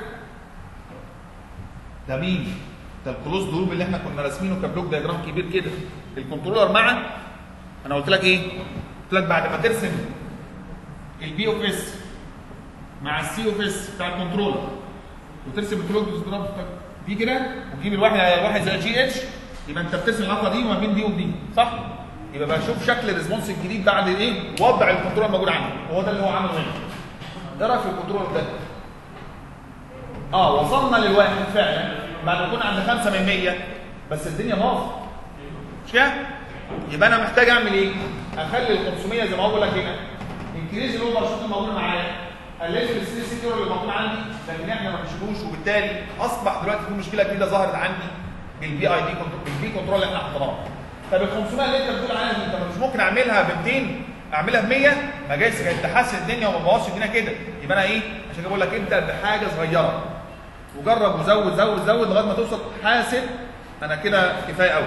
ده مين؟ ده الكلوز لوب اللي احنا كنا راسمينه كبلوك دايجرام كبير كده. الكنترولر مع انا قلت لك ايه؟ قلت لك بعد ما ترسم البي اوف اس مع السي اوف اس بتاع الكنترولر وترسم الكلوز دايجرام دي كده وتجيب الواحد على الواحد زي جي اتش يبقى انت بترسم العلاقه دي وما بين دي ودي صح؟ يبقى بشوف شكل الريسبونس الجديد بعد ايه؟ وضع الكنترولر الموجود عندي وهو ده اللي هو عامله هنا. ايه رايك في الكنترولر ده؟ اه وصلنا للواحد فعلا بعد ما كنا عند خمسة من مية بس الدنيا باظت. مش كده؟ يبقى انا محتاج اعمل ايه؟ اخلي ال خمسمية زي ما بقول لك هنا انكريز الاوفر شوت الموجود معايا قللت الستري سيكيور اللي موجود عندي لكن احنا ما بنشيلوش وبالتالي اصبح دلوقتي في مشكله جديده ظهرت عندي بالبي اي دي كنترول بالبي كنترول اللي احنا حطيناه. طب ال خمسمية اللي انت بتقول عليها دي انت مش ممكن اعملها ب ميتين اعملها ب مية ما جايز كانت تحسن الدنيا وما تبوظش الدنيا كده. يبقى انا ايه؟ عشان كده بقول لك ابدا بحاجه صغيره وجرب وزود زود زود لغايه ما توصل حاسب انا كده كفايه قوي.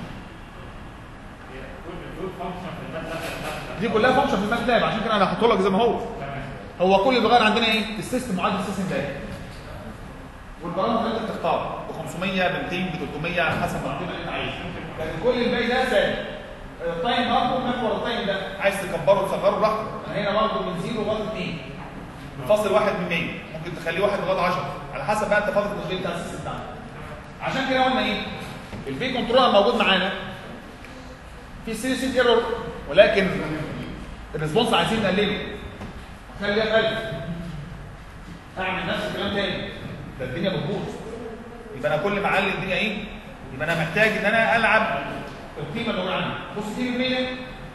دي كلها فانكشن في الماتلاب عشان كده انا هحط لك زي ما هو. هو كل اللي بيغير عندنا ايه؟ السيستم معادله السيستم ده والبرامج اللي انت بتختار ب خمسمية ب ميتين ب تلتمية على حسب القيمه اللي انت عايزها. لكن كل الباقي ده ثابت. التايم برضه محور التايم ده عايز تكبره وتصغره براحتك. انا هنا برضه من صفر لغايه اتنين فاصل واحد من مية ممكن تخليه واحد لغايه عشرة على حسب بقى انت فتره التشغيل بتاع السيستم بتاعك. عشان كده قلنا ايه؟ البي كنترولر موجود معانا في سي سي ايرور ولكن الريسبونس عايزين نقلله خليها ب ألف. اعمل نفس الكلام تاني ده الدنيا بتبوظ. يبقى انا كل ما اعلي الدنيا ايه؟ يبقى انا محتاج ان انا العب القيمه اللي عندي. بص دي ب مية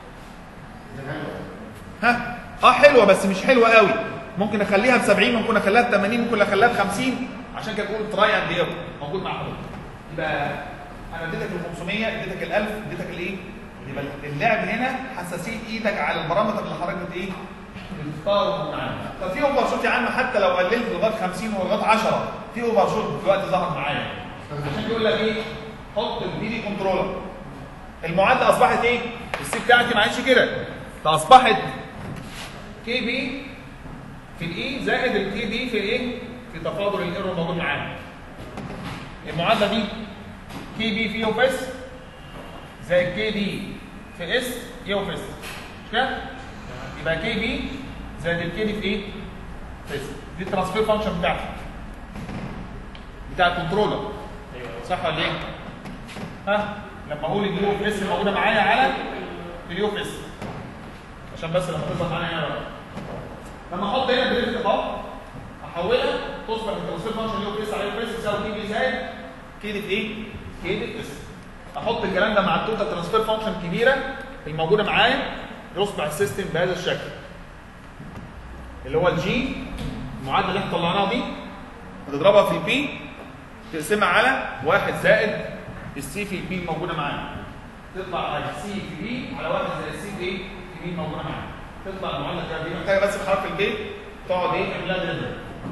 ها اه حلوه بس مش حلوه قوي. ممكن اخليها ب سبعين ممكن اخليها ب تمانين ممكن اخليها ب خمسين عشان كده بقول تراي اند ايرور موجود مع حضرتك. يبقى انا اديتك ال خمسمية اديتك ال ألف اديتك الايه؟ يبقى اللعب هنا حساسيه ايدك على البارامتر اللي حضرتك ايه؟ بتختاره معانا. طب في اوفر شوت يا عم حتى لو قللت لغايه خمسين ولغايه عشرة في اوفر شوت دلوقتي ظهر معايا. عشان يقول لك ايه؟ حط البي دي كنترولر. المعادله اصبحت ايه؟ السي بتاعتي ما عادش كده. ده اصبحت كي بي في الاي زائد الكي بي في الايه؟ في تفاضل الايرور موجود معانا. المعادله دي كي بي في اوف اس زائد كي بي في اس اي اوف اس. مش كده؟ يبقى كي بي زائد الكي بي في ايه؟ في اس. دي الترانسفير فانكشن بتاعتي بتاع الكنترولر. صح ولا ايه؟ ها؟ لما اقول اليو اوف اس موجوده معايا على اليو اوف اس عشان بس لما تظهر معايا هنا لما احط هنا الديريفيتيف اهو احولها تصبح الترانسفير فانكشن اليو اوف اس على اليو اوف اس تساوي كي بي زائد كي دي في ايه؟ كي دي في اس. احط الكلام ده مع التوتال ترانسفير فانكشن كبيره الموجوده معايا يصبح السيستم بهذا الشكل اللي هو الجي المعادله اللي احنا طلعناها دي هتضربها في البي تقسمها على واحد زائد السي في البي الموجوده معانا تطلع السي في بي على واحد زائد السي في في بي الموجوده معانا تطلع المعادله دي محتاجه بس في حرف البي تقعد ايه تعمل لها ديليفري.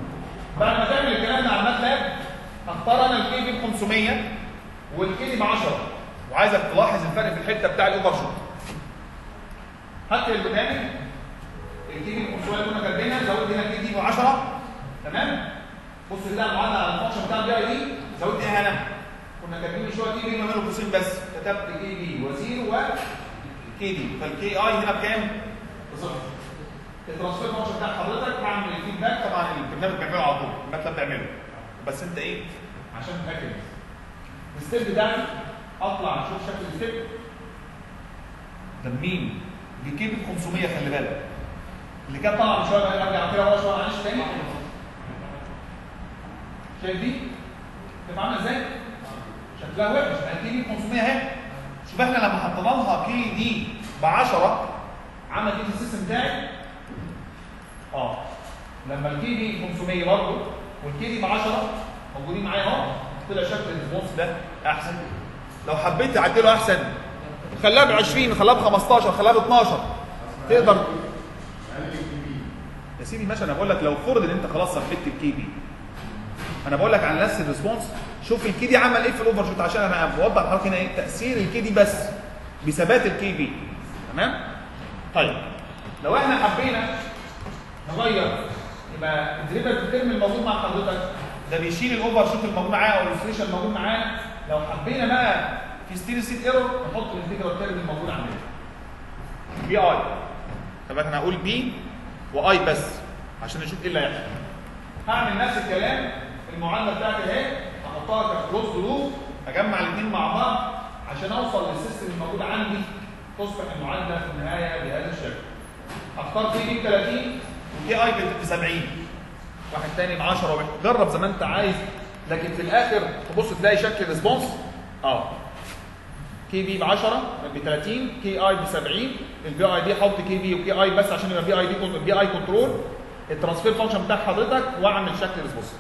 بعد ما تعمل الكلام ده على الماتلاب هختار انا الكي بي ب خمسمية والكي دي ب عشرة، وعايزك تلاحظ الفرق في الحته بتاع الاوفر شوت. هكتب البرنامج الكي بي ب خمسمية اللي كنا كاتبينها، زود هنا الكي دي ب عشرة. تمام؟ بص كده المعادله على الفانكشن بتاع البي اي دي، زودت ايه هنا؟ كنا كاتبين شويه كي بي ما بين قوسين بس، كتبت كي بي وزيرو وكي دي، فالكي اي هنا بكام؟ بصفر. الترانسفير فانكشن بتاع حضرتك هعمل الفيدباك، طبعا البرنامج بيعمله على طول، الماتلاب بيعمله، بس انت ايه؟ عشان تتاكد. الستيب بتاعي اطلع اشوف شكل الستيب ده مين؟ دي كي بي ب خمسمية، خلي بالك. اللي كان طالع من شويه ارجع كده ورا شويه معلش تاني. شايف دي؟ تبقى عامله ازاي؟ شكلها وحش، الكي دي ب خمسمية اهي. شوف احنا لما حطينا لها كي دي ب عشرة عملت ايه في السيستم بتاعي؟ اه لما الكي دي ب خمسمية برضه والكي دي ب عشرة موجودين معايا اهو، طلع شكل الريسبونس ده احسن. لو حبيت تعدله احسن خليها ب عشرين، خليها ب خمستاشر، خليها ب اتناشر، تقدر. يا سيدي ماشي، انا بقول لك لو فرض ان انت خلاص ثبتت الكي بي، انا بقول لك على نفس الريسبونس، شوف الكي دي عمل ايه في الاوفر شوت، عشان انا بوضح لحضرتك هنا ايه تاثير الكي دي بس بثبات الكي بي. تمام؟ طيب لو احنا حبينا نغير، يبقى الدريفيتيف تيرم الموجود مع حضرتك ده بيشيل الاوفر شوت الموجود معاه او الاستريشن الموجود معاه. لو حبينا بقى في ستيري ستيت ايرور نحط الانتجرال تيرم الموجود عندنا بي اي. طب انا هقول بي واي بس عشان نشوف ايه اللي هيحصل. هعمل نفس الكلام، المعادله بتاعتي اهي هحطها ككلوز لوب، اجمع الاثنين مع بعض عشان اوصل للسيستم الموجود عندي، تصبح المعادله في النهايه بهذا الشكل. هختار كي بي ب ثلاثين وكي اي ب سبعين، واحد تاني ب عشرة وواحد. جرب زي ما انت عايز، لكن في الاخر تبص تلاقي شكل ريسبونس اه كي بي ب عشرة ب ثلاثين، كي اي ب سبعين. البي اي دي حط كي بي وكي اي بس عشان يبقى بي اي دي بي اي كنترول الترانسفير فانكشن بتاع حضرتك، واعمل شكل ريسبونس.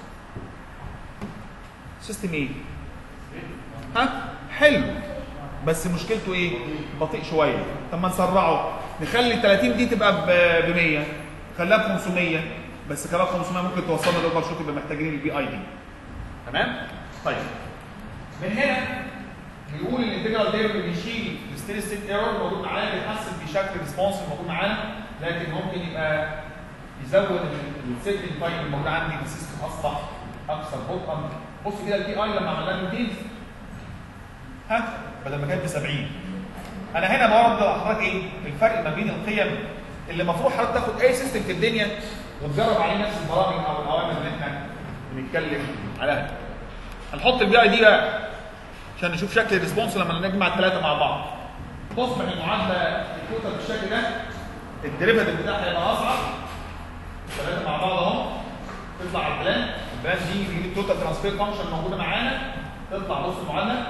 سيستم ايه؟ ها؟ حلو، بس مشكلته ايه؟ بطيء شويه. طب ما نسرعه، نخلي ال ثلاثين دي تبقى ب مية، خليها ب خمسمية، بس كمان خمسمية ممكن توصلنا للاوفر شوت، يبقى محتاجين البي اي دي. تمام؟ طيب من هنا بيقول الانتجرال تيرم بيشيل الستيري ستيت ايرور الموجود معانا، بيحسن بشكل الريسبونس الموجود معانا، لكن ممكن يبقى يزود السيتنج تايم الموجود عندي، السيستم اصبح اكثر بطئا. بص كده البي اي لما عملناها ميتين ها بدل ما كانت ب سبعين. انا هنا برضه لحضرتك ايه الفرق ما بين القيم اللي المفروض حضرتك تاخد اي سيستم في الدنيا وتجرب عليه نفس البرامج او الاوامر اللي احنا بنتكلم عليها. هنحط البي اي دي بقى عشان نشوف شكل الريسبونس لما نجمع الثلاثه مع بعض. تصبح المعادله التوتال بالشكل ده، الديريفيتيف بتاعها هيبقى اصعب. الثلاثه مع بعض اهو تطلع على البلان، البلان دي بيجيب التوتال ترانسفير فانكشن الموجوده معانا، تطلع نص المعادله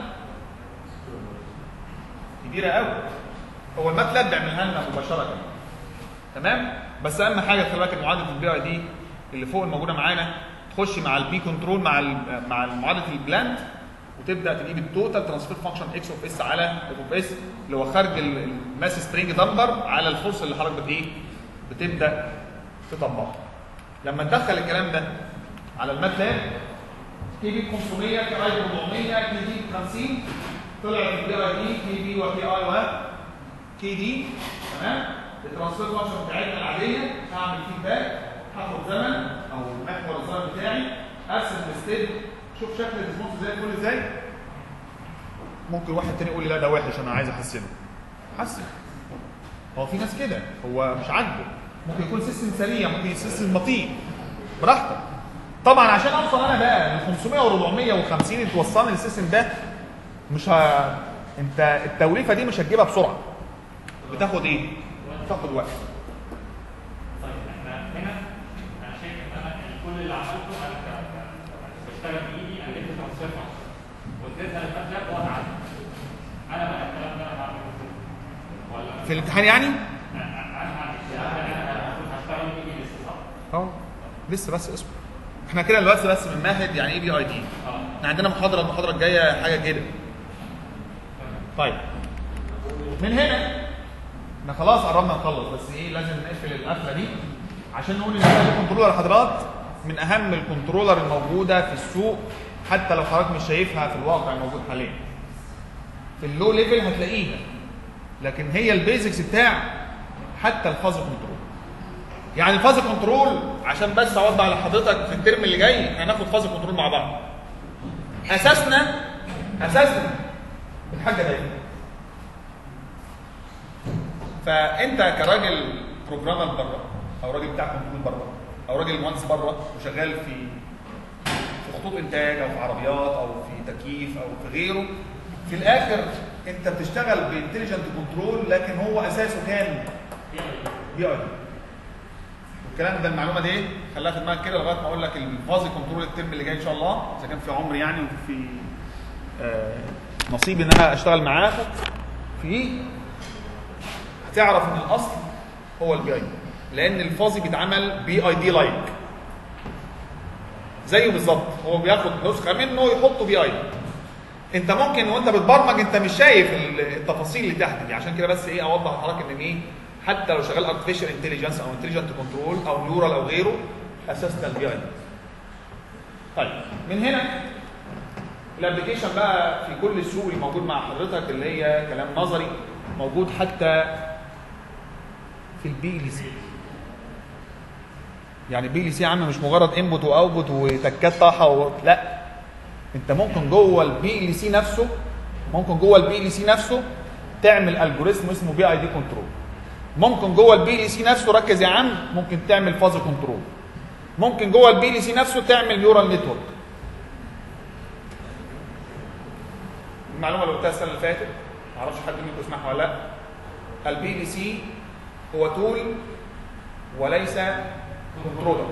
كبيره قوي. هو الماتلاب بيعملها لنا مباشره. تمام؟ بس اهم حاجه خلي بالك معادله البي اي دي اللي فوق الموجوده معانا تخش مع البي كنترول مع مع معادله البلانت، وتبدا تجيب التوتال ترانسفير فانكشن اكس اوف اس على اف اوف اس اللي هو خارج الماس سبرينج نمبر على الفورس اللي حضرتك ايه بتبدا تطبقها. لما ندخل الكلام ده على الماتلاب كي بي ب خمسمية، كي اي ب أربعمية، كي دي ب خمسين، طلع البي اي دي كي بي وكي اي وكي دي. تمام؟ الترانسفير فانكشن بتاعتنا العاديه هعمل فيدباك، هاخد زمن او محور الزمن بتاعي، ارسم الستيب، شوف شكل الريسبونس زي الفل ازاي. ممكن واحد تاني يقول لي لا ده وحش انا عايز احسنه. حسن. هو في ناس كده هو مش عاجبه، ممكن يكون سيستم سريع، ممكن سيستم بطيء، براحتك. طبعا عشان اوصل انا بقى ل خمسمية و450 اللي توصلني للسيستم ده مش ه... انت التوليفه دي مش هتجيبها بسرعه. بتاخد ايه؟ بتاخد وقت. طيب احنا هنا انا شايف ان انا كل اللي عملته انا بشتغل بايدي، انا جبت ترانسفير فانكشن واديتها للماتلاب وانا عارف. انا بقى الكلام ده انا هعمله ولا في الامتحان يعني؟ انا انا المفروض هشتغل بايدي لسه صح؟ اه لسه بس اصبر. احنا كده دلوقتي بس بنمهد يعني ايه بي اي دي. احنا عندنا محاضره المحاضره الجايه حاجه كده. طيب من هنا احنا خلاص قربنا نخلص، بس ايه لازم نقفل القفله دي عشان نقول ان البي كنترولر يا حضرات من اهم الكنترولر الموجوده في السوق، حتى لو حضرتك مش شايفها في الواقع الموجود حاليا. في اللو ليفل هتلاقيها، لكن هي البيزكس بتاع حتى الفاز كنترول. يعني الفاز كنترول عشان بس اوضح لحضرتك في الترم اللي جاي هناخد فاز كنترول مع بعض. اساسنا اساسنا الحاجه دايما. فانت كراجل بروجرامر بره، او راجل بتاع كنترول بره، او راجل مهندس بره وشغال في في خطوط انتاج او في عربيات او في تكييف او في غيره، في الاخر انت بتشتغل بانتليجنت كنترول، لكن هو اساسه كان بي اي. والكلام ده المعلومه دي ايه؟ خليها في دماغك كده لغايه ما اقول لك الفازي كنترول الترم اللي جاي ان شاء الله، اذا كان في عمر يعني وفي آه نصيب ان انا اشتغل معاكم فيه، هتعرف ان الاصل هو البي اي، لان الفازي بيتعمل بي اي دي لايك زيه بالظبط. هو بياخد نسخه منه يحطه بي اي. انت ممكن وانت بتبرمج انت مش شايف التفاصيل اللي تحت دي، عشان كده بس ايه اوضح لحضرتك ان ايه، حتى لو شغال ارتفيشال انتليجنس او انتليجنت كنترول او نيورال او غيره، اساسنا البي اي. طيب من هنا الابلكيشن بقى في كل السوق اللي موجود مع حضرتك، اللي هي كلام نظري موجود حتى في البي ال سي. يعني البي ال سي يا عم مش مجرد انبوت واوتبوت وتكات طاحه و... لا، انت ممكن جوه البي ال سي نفسه ممكن جوه البي ال سي نفسه تعمل الجوريثم اسمه بي اي دي كنترول. ممكن جوه البي ال سي نفسه، ركز يا عم، ممكن تعمل فاز كنترول. ممكن جوه البي ال سي نفسه تعمل نيورال نتورك. المعلومه اللي قلتها السنه اللي فاتت ما اعرفش حد منكم يسمعها ولا لا، البي ال سي هو تول وليس كنترولر.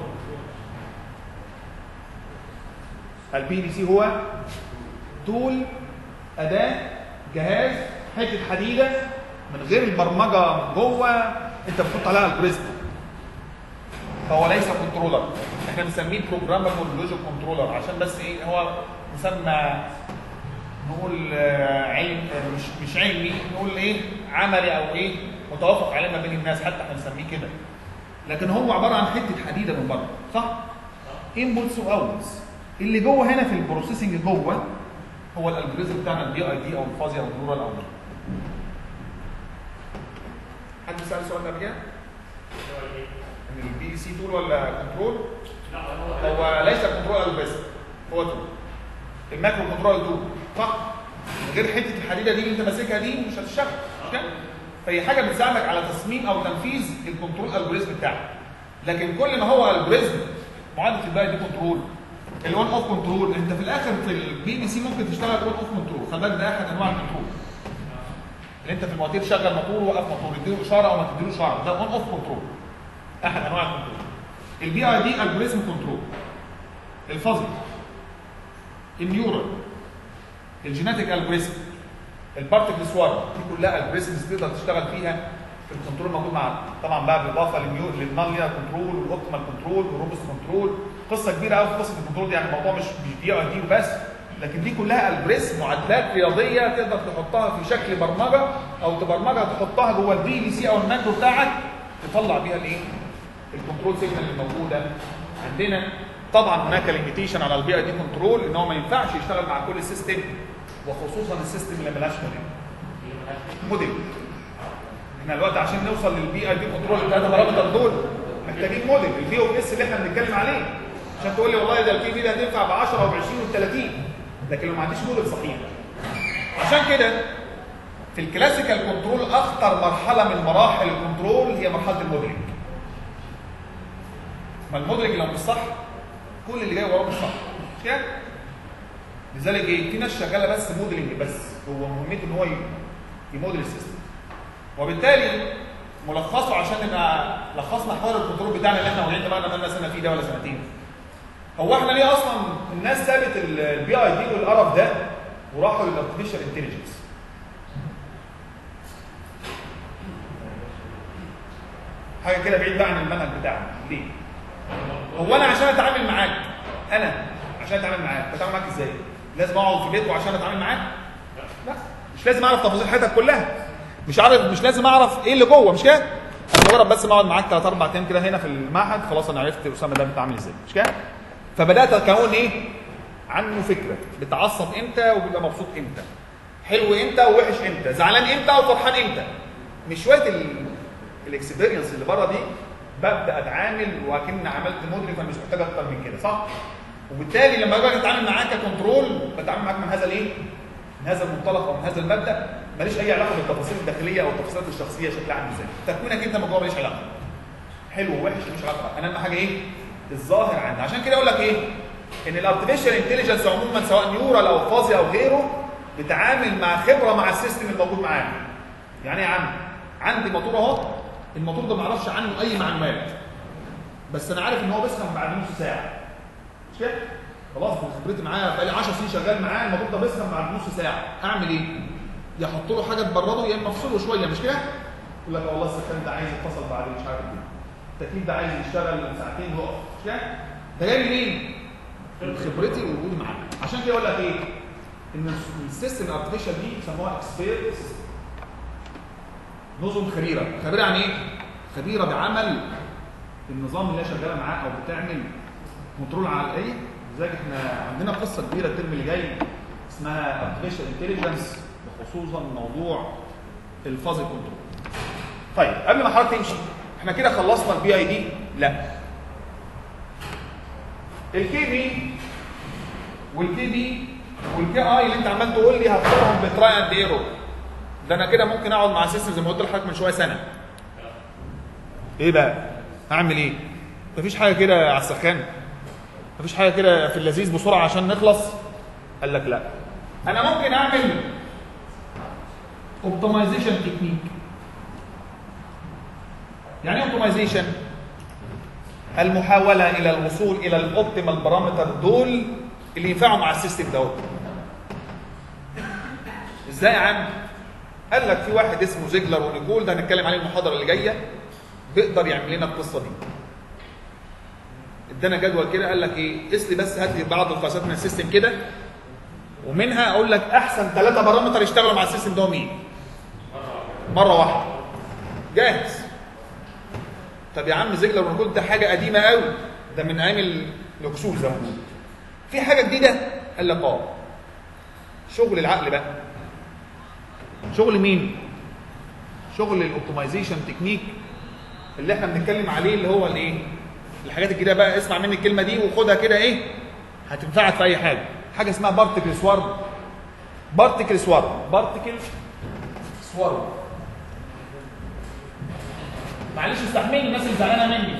البي ال سي هو تول، اداه، جهاز، حته حديده من غير البرمجه جوه، انت بتحط عليها الجوريثم، فهو ليس كنترولر. احنا بنسميه بروجرامبل لوجيك كنترولر عشان بس ايه، هو مسمى نقول علم مش مش علمي، نقول ايه عملي او ايه متوافق عليه ما بين الناس، حتى احنا بنسميه كده. لكن هو عباره عن حته حديده من بره، صح؟ انبوتس واوتبوتس. اللي جوه هنا في البروسيسنج جوه هو الالجوريزم بتاعنا البي اي دي او الفازي او النورال او غيره. حد سأل سؤال قبل كده؟ ان البي سي تول ولا كنترول؟ لا، هو ليس كنترول بس، هو تول. الماكرو كنترول تول، صح؟ من غير حته الحديده دي اللي انت ماسكها دي مش هتشتغل، مش كده؟ فهي حاجه بتساعدك على تصميم او تنفيذ الكنترول الجوريزم بتاعك. لكن كل ما هو الجوريزم معادله الباقي دي كنترول، الون اوف كنترول، انت في الاخر في البي بي سي ممكن تشتغل اون اوف كنترول، خلي بالك ده احد انواع الكنترول. اللي انت في المواتير شغل موتور وقف موتور، اديله اشاره او ما تديله اشاره، ده اون اوف كنترول، احد انواع الكنترول. البي اي دي الجوريزم كنترول، الفازي، النيورال، الجيناتيك الجوريزم، البارتكل سوار، دي كلها الجوريزمز تقدر تشتغل فيها في الكنترول موجود مع طبعا بقى بالاضافه للنون لينير كنترول والاوبتيمال كنترول والروبوست كنترول. قصه كبيره قوي في قصه الكنترول دي، يعني الموضوع مش مش بي اي دي وبس، لكن دي كلها الجوريزم معادلات رياضيه تقدر تحطها في شكل برمجه او تبرمجها تحطها جوه البي ال سي او الماكرو بتاعك تطلع بيها الايه؟ الكنترول سيجنال اللي موجوده عندنا. طبعا هناك ليميتيشن على البي اي دي كنترول ان هو ما ينفعش يشتغل مع كل سيستم، وخصوصا السيستم اللي مالهاش موديل. موديل احنا دلوقتي عشان نوصل للبي اي دي كنترول الثلاثه بارامتر دول محتاجين موديل، الفي او اس اللي احنا بنتكلم عليه، عشان تقول لي والله ده البي في ده هتنفع ب عشرة او ب عشرين و ثلاثين، لكن لو ما عنديش موديل صحيح. عشان كده في الكلاسيكال كنترول اخطر مرحله من مراحل الكنترول هي مرحله الموديلنج. ما الموديلنج لو مش صح كل اللي جاي وراه مش صح، مش كده؟ لذلك ايه؟ في ناس شغاله بس موديلنج بس، هو مهمته ان هو يموديل السيستم. وبالتالي ملخصه عشان نبقى لخصنا حوار الكنترول بتاعنا اللي احنا واقعين دماغنا بقالنا سنه فيه ده ولا سنتين. هو احنا ليه اصلا الناس سابت البي اي دي والقرف ده وراحوا للارتفيشال انتليجنس؟ حاجه كده بعيد بقى عن المنهج بتاعنا. ليه؟ هو انا عشان اتعامل معاك، انا عشان اتعامل معاك بتعامل معاك ازاي؟ لازم اقعد في بيته عشان اتعامل معاك؟ لا، مش لازم اعرف تفاصيل حياتك كلها، مش عارف، مش لازم اعرف ايه اللي جوه، مش كده؟ انا مجرد بس ما اقعد معاك ثلاث اربع ايام كده هنا في المعهد خلاص انا عرفت اسامه ده بيتعامل ازاي، مش كده؟ فبدات اكون ايه؟ عنه فكره، بتعصب امتى وبيبقى مبسوط امتى، حلو امتى ووحش امتى، زعلان امتى وفرحان امتى. مش شويه الاكسبيرينس اللي بره دي ببدا اتعامل وكأن عملت مدرك فمش محتاج اكتر من كده، صح؟ وبالتالي لما باجي اتعامل معاك ككنترول بتعامل معاك من هذا الايه؟ من هذا المنطلق او من هذا المبدا، ماليش اي علاقه بالتفاصيل الداخليه او التفاصيلات الشخصيه شكلها عامل ازاي. تكوينك انت من جوه ماليش علاقه. حلو ووحش مش علاقه، انا اهم حاجه ايه؟ الظاهر عندي. عشان كده اقول لك ايه؟ ان الارتفيشال انتليجنس عموما سواء نيورال او فازي او غيره بتعامل مع خبره مع السيستم الموجود معاك. يعني ايه يا عم؟ عندي موتور اهو، الموتور ده ما اعرفش عنه اي معلومات. بس انا عارف ان هو بيسخن بعد نص ساعه. مش كده؟ خلاص خبرتي معاه بقالي عشر سنين شغال معاه، الموتور ده بيسخن بعد نص ساعه، اعمل ايه؟ يا احط له حاجه تبرده يا اما افصله شويه، مش كده؟ يقول لك والله السخان ده عايز يتصل بعد مش عارف ايه. التكييف ده عايز يشتغل ساعتين يقف، مش كده؟ ده جاي منين؟ من خبرتي ووجودي معاك. عشان كده اقول لك ايه؟ ان السيستم الارتفيشال دي بيسموها اكسبيرتس، نظم خبيره. خبيره يعني ايه؟ خبيره بعمل النظام اللي هي شغاله معاه او بتعمل كنترول على ايه؟ لذلك احنا عندنا قصه كبيره الترم اللي جاي اسمها ارتفيشال انتليجنس، وخصوصا موضوع الفازي كنترول. طيب قبل ما حضرتك تمشي، احنا كده خلصنا البي اي دي؟ لا. الكي بي والكي بي والكي اي اللي انت عمال تقول لي هختارهم بتراي اند ايرور، ده انا كده ممكن اقعد مع سيستم زي ما قلت لحضرتك من شويه سنه. ايه بقى؟ هعمل ايه؟ مفيش حاجه كده على السخان؟ مفيش حاجه كده في اللذيذ بسرعه عشان نخلص؟ قال لك لا. انا ممكن اعمل اوبتمايزيشن تكنيك. يعني ايه اوبتمايزيشن؟ المحاوله الى الوصول الى الاوبتيمال بارامتر دول اللي ينفعوا مع السيستم دوت. ازاي يا عم؟ قال لك في واحد اسمه زيجلر ونيكول، ده هنتكلم عليه المحاضره اللي جايه، بيقدر يعمل لنا القصه دي. ادانا جدول كده قال لك ايه؟ قيس لي بس، هات لي بعض القياسات من السيستم كده، ومنها اقول لك احسن ثلاثه بارامتر يشتغلوا مع السيستم ده مين؟ مره واحده. جاهز. طب يا عم زيجلر ونيكول ده حاجه قديمه قوي، ده من ايام الاكسول زي ما بنقول. في حاجه جديده؟ قال لك اه. شغل العقل بقى. شغل مين؟ شغل الاوبتمايزيشن تكنيك اللي احنا بنتكلم عليه، اللي هو الايه؟ الحاجات الجديده بقى. اسمع مني الكلمه دي وخدها كده ايه؟ هتنفعك في اي حاجه. حاجه اسمها بارتيكل سوارم. بارتيكل سوارم. بارتيكل سوارم. معلش استحملني الناس اللي زعلانه مني،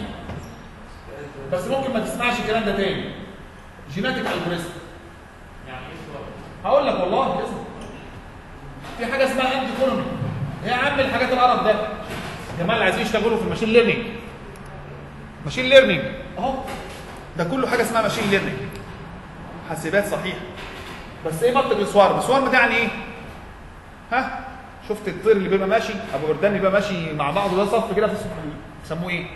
بس ممكن ما تسمعش الكلام ده تاني. جيناتيك الجوريزم. يعني ايه سوارم؟ هقول لك والله اسمع. في حاجه اسمها اند ايكونومي. ايه يا عم الحاجات القرف ده؟ الجماعه اللي عايزين يشتغلوا في الماشين ليرنينج. ماشين ليرنينج اهو، ده كله حاجه اسمها ماشين ليرنينج. حاسبات صحيح. بس ايه بارتيكل سوارم؟ السوارم ده يعني ايه؟ ها؟ شفت الطير اللي بيبقى ماشي، ابو وردان بيبقى ماشي مع بعضه ده صف كده، بيسموه ايه؟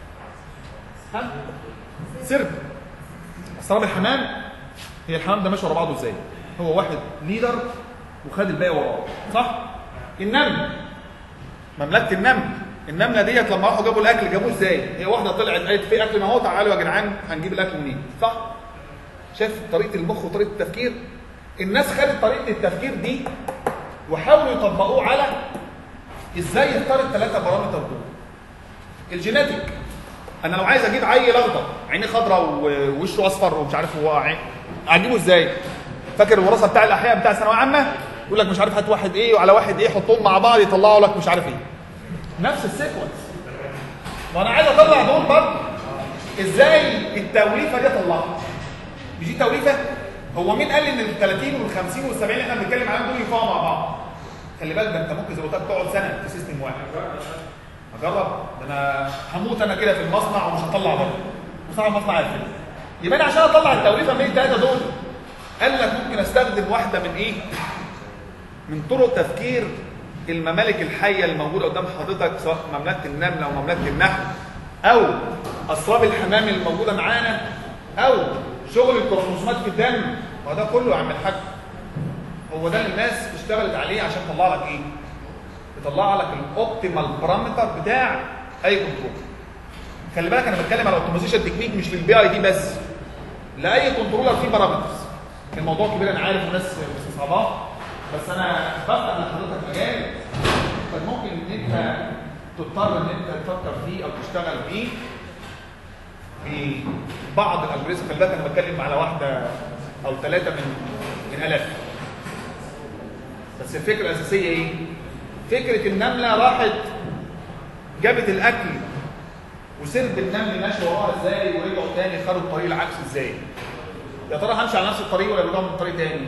ها؟ سرب. اسراب الحمام. هي الحمام ده ماشي ورا بعضه ازاي؟ هو واحد ليدر وخد الباقي وراه، صح؟ النمل، مملكه النمل، النمله ديت لما راحوا جابوا الاكل جابوه ازاي؟ هي واحده طلعت قالت في اكل اهو، تعالوا يا جدعان هنجيب الاكل منين؟ صح؟ شايف طريقه المخ وطريقه التفكير؟ الناس خدت طريقه التفكير دي وحاولوا يطبقوه على ازاي يختار الثلاثه بارامتر دول. الجيناتيك، انا لو عايز اجيب عيل اخضر عينيه خضراء ووشه اصفر ومش عارف هو عين، اجيبه ازاي؟ فاكر الوراثه بتاع الاحياء بتاع ثانويه عامه؟ يقول لك مش عارف هات واحد ايه وعلى واحد ايه، حطهم مع بعض يطلعوا لك مش عارف ايه. نفس السيكونس. وانا عايز اطلع دول برضه. ازاي التوليفه دي اطلعها؟ مش دي توليفه؟ هو مين قال ان ال ثلاثين وال خمسين وال سبعين اللي احنا بنتكلم عليهم دول ينفعوا مع بعض؟ خلي بالك ده انت ممكن زي ما قلت لك تقعد سنه في سيستم واحد. اجرب؟ ده انا هموت انا كده في المصنع ومش هطلع برضه. وصاحب المصنع عارف كده. يبقى انا عشان اطلع التوليفه من الثلاثه دول قال لك ممكن استخدم واحده من ايه؟ من طرق تفكير الممالك الحيه الموجوده قدام حضرتك، سواء مملكه النمل او مملكه النحل او اسراب الحمام الموجوده معانا او شغل الكروموسومات في الدم. وده كله يا عم الحاج هو ده اللي الناس اشتغلت عليه عشان تطلع لك ايه؟ تطلع لك الاوبتيمال بارامتر بتاع اي كنترول. خلي بالك انا بتكلم على اوتوميزيشن تكنيك مش للبي اي دي بس، لاي كنترولر فيه بارامترز. الموضوع كبير انا عارف وناس مستصعباه، بس انا بفتح لحضرتك مجال فممكن ان انت تضطر ان انت تفكر فيه او تشتغل فيه في بعض الالجوريزم. خلي بالك انا بتكلم على واحده او ثلاثه من من الاف. بس الفكره الاساسيه ايه؟ فكره النمله راحت جابت الاكل وسرب النمل ماشي وراها ازاي ورجعوا تاني خدوا الطريق العكس ازاي؟ يا ترى همشي على نفس الطريق ولا بيرجعوا من طريق تاني؟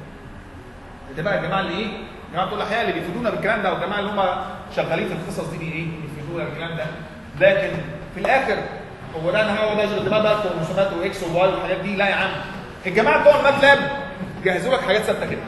ده بقى الجماعه اللي ايه؟ الجماعه بتوع الاحياء اللي بيفيدونا بالكلام ده، والجماعه اللي هم شغالين في القصص دي ايه؟ بيفيدونا بالكلام ده. لكن في الاخر هو ده انا هقعد اشغل دماغك ورسومات واكس وواي والحاجات دي؟ لا يا عم. الجماعه بتوع الماتلاب جهزوا لك حاجات ثابته كده.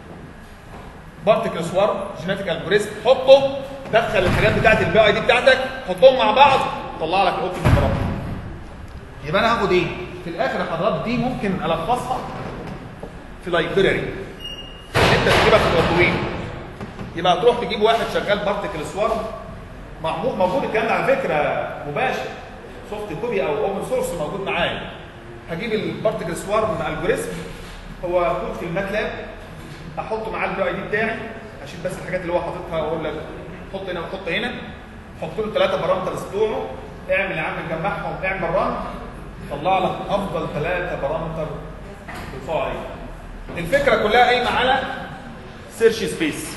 بارتكل سوارم، جينيتيك الجوريزم، حطه دخل الحاجات بتاعت البي اي دي بتاعتك، حطهم مع بعض طلع لك الاوبتيمال بارامتر. يبقى انا هاخد ايه؟ في الاخر يا حضرات دي ممكن الخصها في لايبراري انت تجيبها في الاردوين. يبقى تروح تجيب واحد شغال بارتكل سوارم معمول موجود الكلام ده على فكره مباشر، سوفت كوبي او اوبن سورس موجود معايا. هجيب البارتكل سوارم الجوريزم، هو كود في الماتلاب، احطه معاه البي اي دي بتاعي، اشيل بس الحاجات اللي هو حاططها واقول لك حط هنا وحط هنا، حط له ثلاثه بارامترز بتوعه، اعمل يا عم جمعهم، اعمل رن، طلع لك افضل ثلاثه بارامتر بتوع ايه. الفكره كلها قايمه على سيرش سبيس.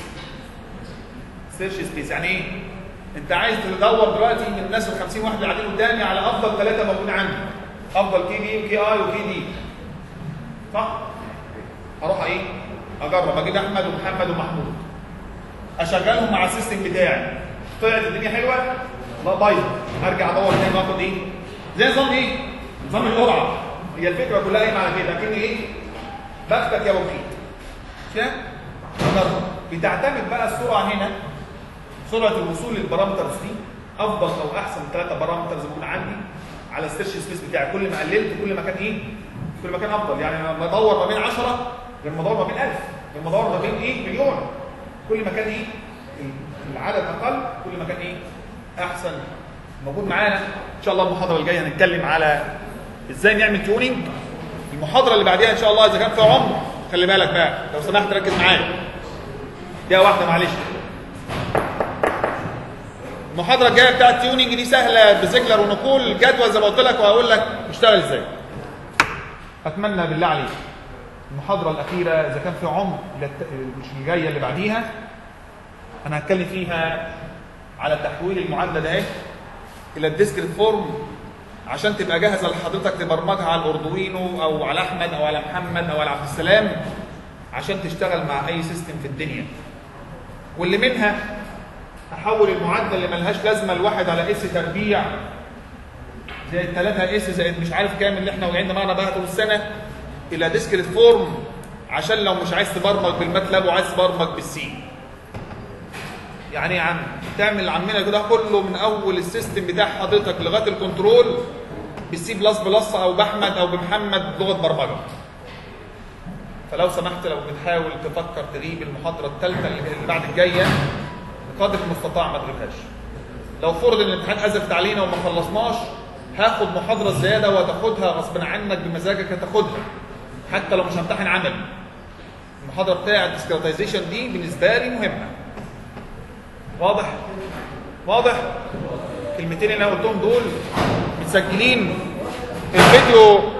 سيرش سبيس يعني ايه؟ انت عايز تدور دلوقتي من الناس ال خمسين واحد اللي قاعدين قدامي على افضل ثلاثه موجودين عندي، افضل كي دي وكي اي وكي دي، صح؟ اروح ايه؟ اجرب اجيب احمد ومحمد ومحمود، اشغلهم مع السيستم بتاعي، طلعت الدنيا حلوه؟ لا بايظه، ارجع ادور تاني واخد ايه؟ زي نظام ايه؟ نظام القرعه. هي الفكره كلها قايمه على كده، لكن ايه؟ بختك يا وكيل. مش اجرب. بتعتمد بقى السرعه هنا، سرعه الوصول للبارامترز دي، افضل او احسن ثلاثه بارامترز موجود عندي على السيرش سبيس بتاعي. كل ما قللت كل ما كان ايه؟ كل ما كان افضل. يعني لما ادور ما بين عشرة غير ما ادور ما بين ألف، غير ما ادور ما بين ايه؟ مليون. كل ما كان ايه؟ العدد اقل كل ما كان ايه؟ احسن. موجود معانا ان شاء الله المحاضره الجايه هنتكلم على ازاي نعمل تيوننج. المحاضره اللي بعديها ان شاء الله اذا كان فيها عمر خلي بالك بقى لو سمحت ركز معايا. دقيقه واحده معلش. المحاضره الجايه بتاعت التيوننج دي سهله بزجلر ونقول جدول زي ما قلت لك وهقول لك اشتغل ازاي. اتمنى بالله عليك المحاضره الاخيره اذا كان في عمر مش الجايه اللي بعديها انا هتكلم فيها على تحويل المعادله ده الى الديسكريت فورم عشان تبقى جاهزه لحضرتك تبرمجها على الاردوينو او على احمد او على محمد او على عبد السلام عشان تشتغل مع اي سيستم في الدنيا. واللي منها احول المعادله اللي ملهاش لازمه لواحد على اس تربيع زائد ثلاثة اس زائد مش عارف كام اللي احنا وقعنا معانا بقى طول السنه الى ديسكريت فورم عشان لو مش عايز تبرمج بالماتلاب وعايز تبرمج بالسي. يعني يا عم تعمل عمنا كده كله من اول السيستم بتاع حضرتك لغايه الكنترول بالسي بلس بلس او باحمد او بمحمد لغه برمجه. فلو سمحت لو بتحاول تفكر تغيب المحاضره الثالثه اللي بعد الجايه بقدر المستطاع ما تغيبهاش. لو فرض ان الامتحان ازفت علينا وما خلصناش هاخد محاضره زياده وهتاخدها غصب عنك بمزاجك هتاخدها حتى لو مش همتحن عملي. المحاضره بتاعه الديسكريتايزيشن دي بالنسبه لي مهمه. واضح؟ واضح؟ الكلمتين اللي انا قلتهم دول متسجلين. الفيديو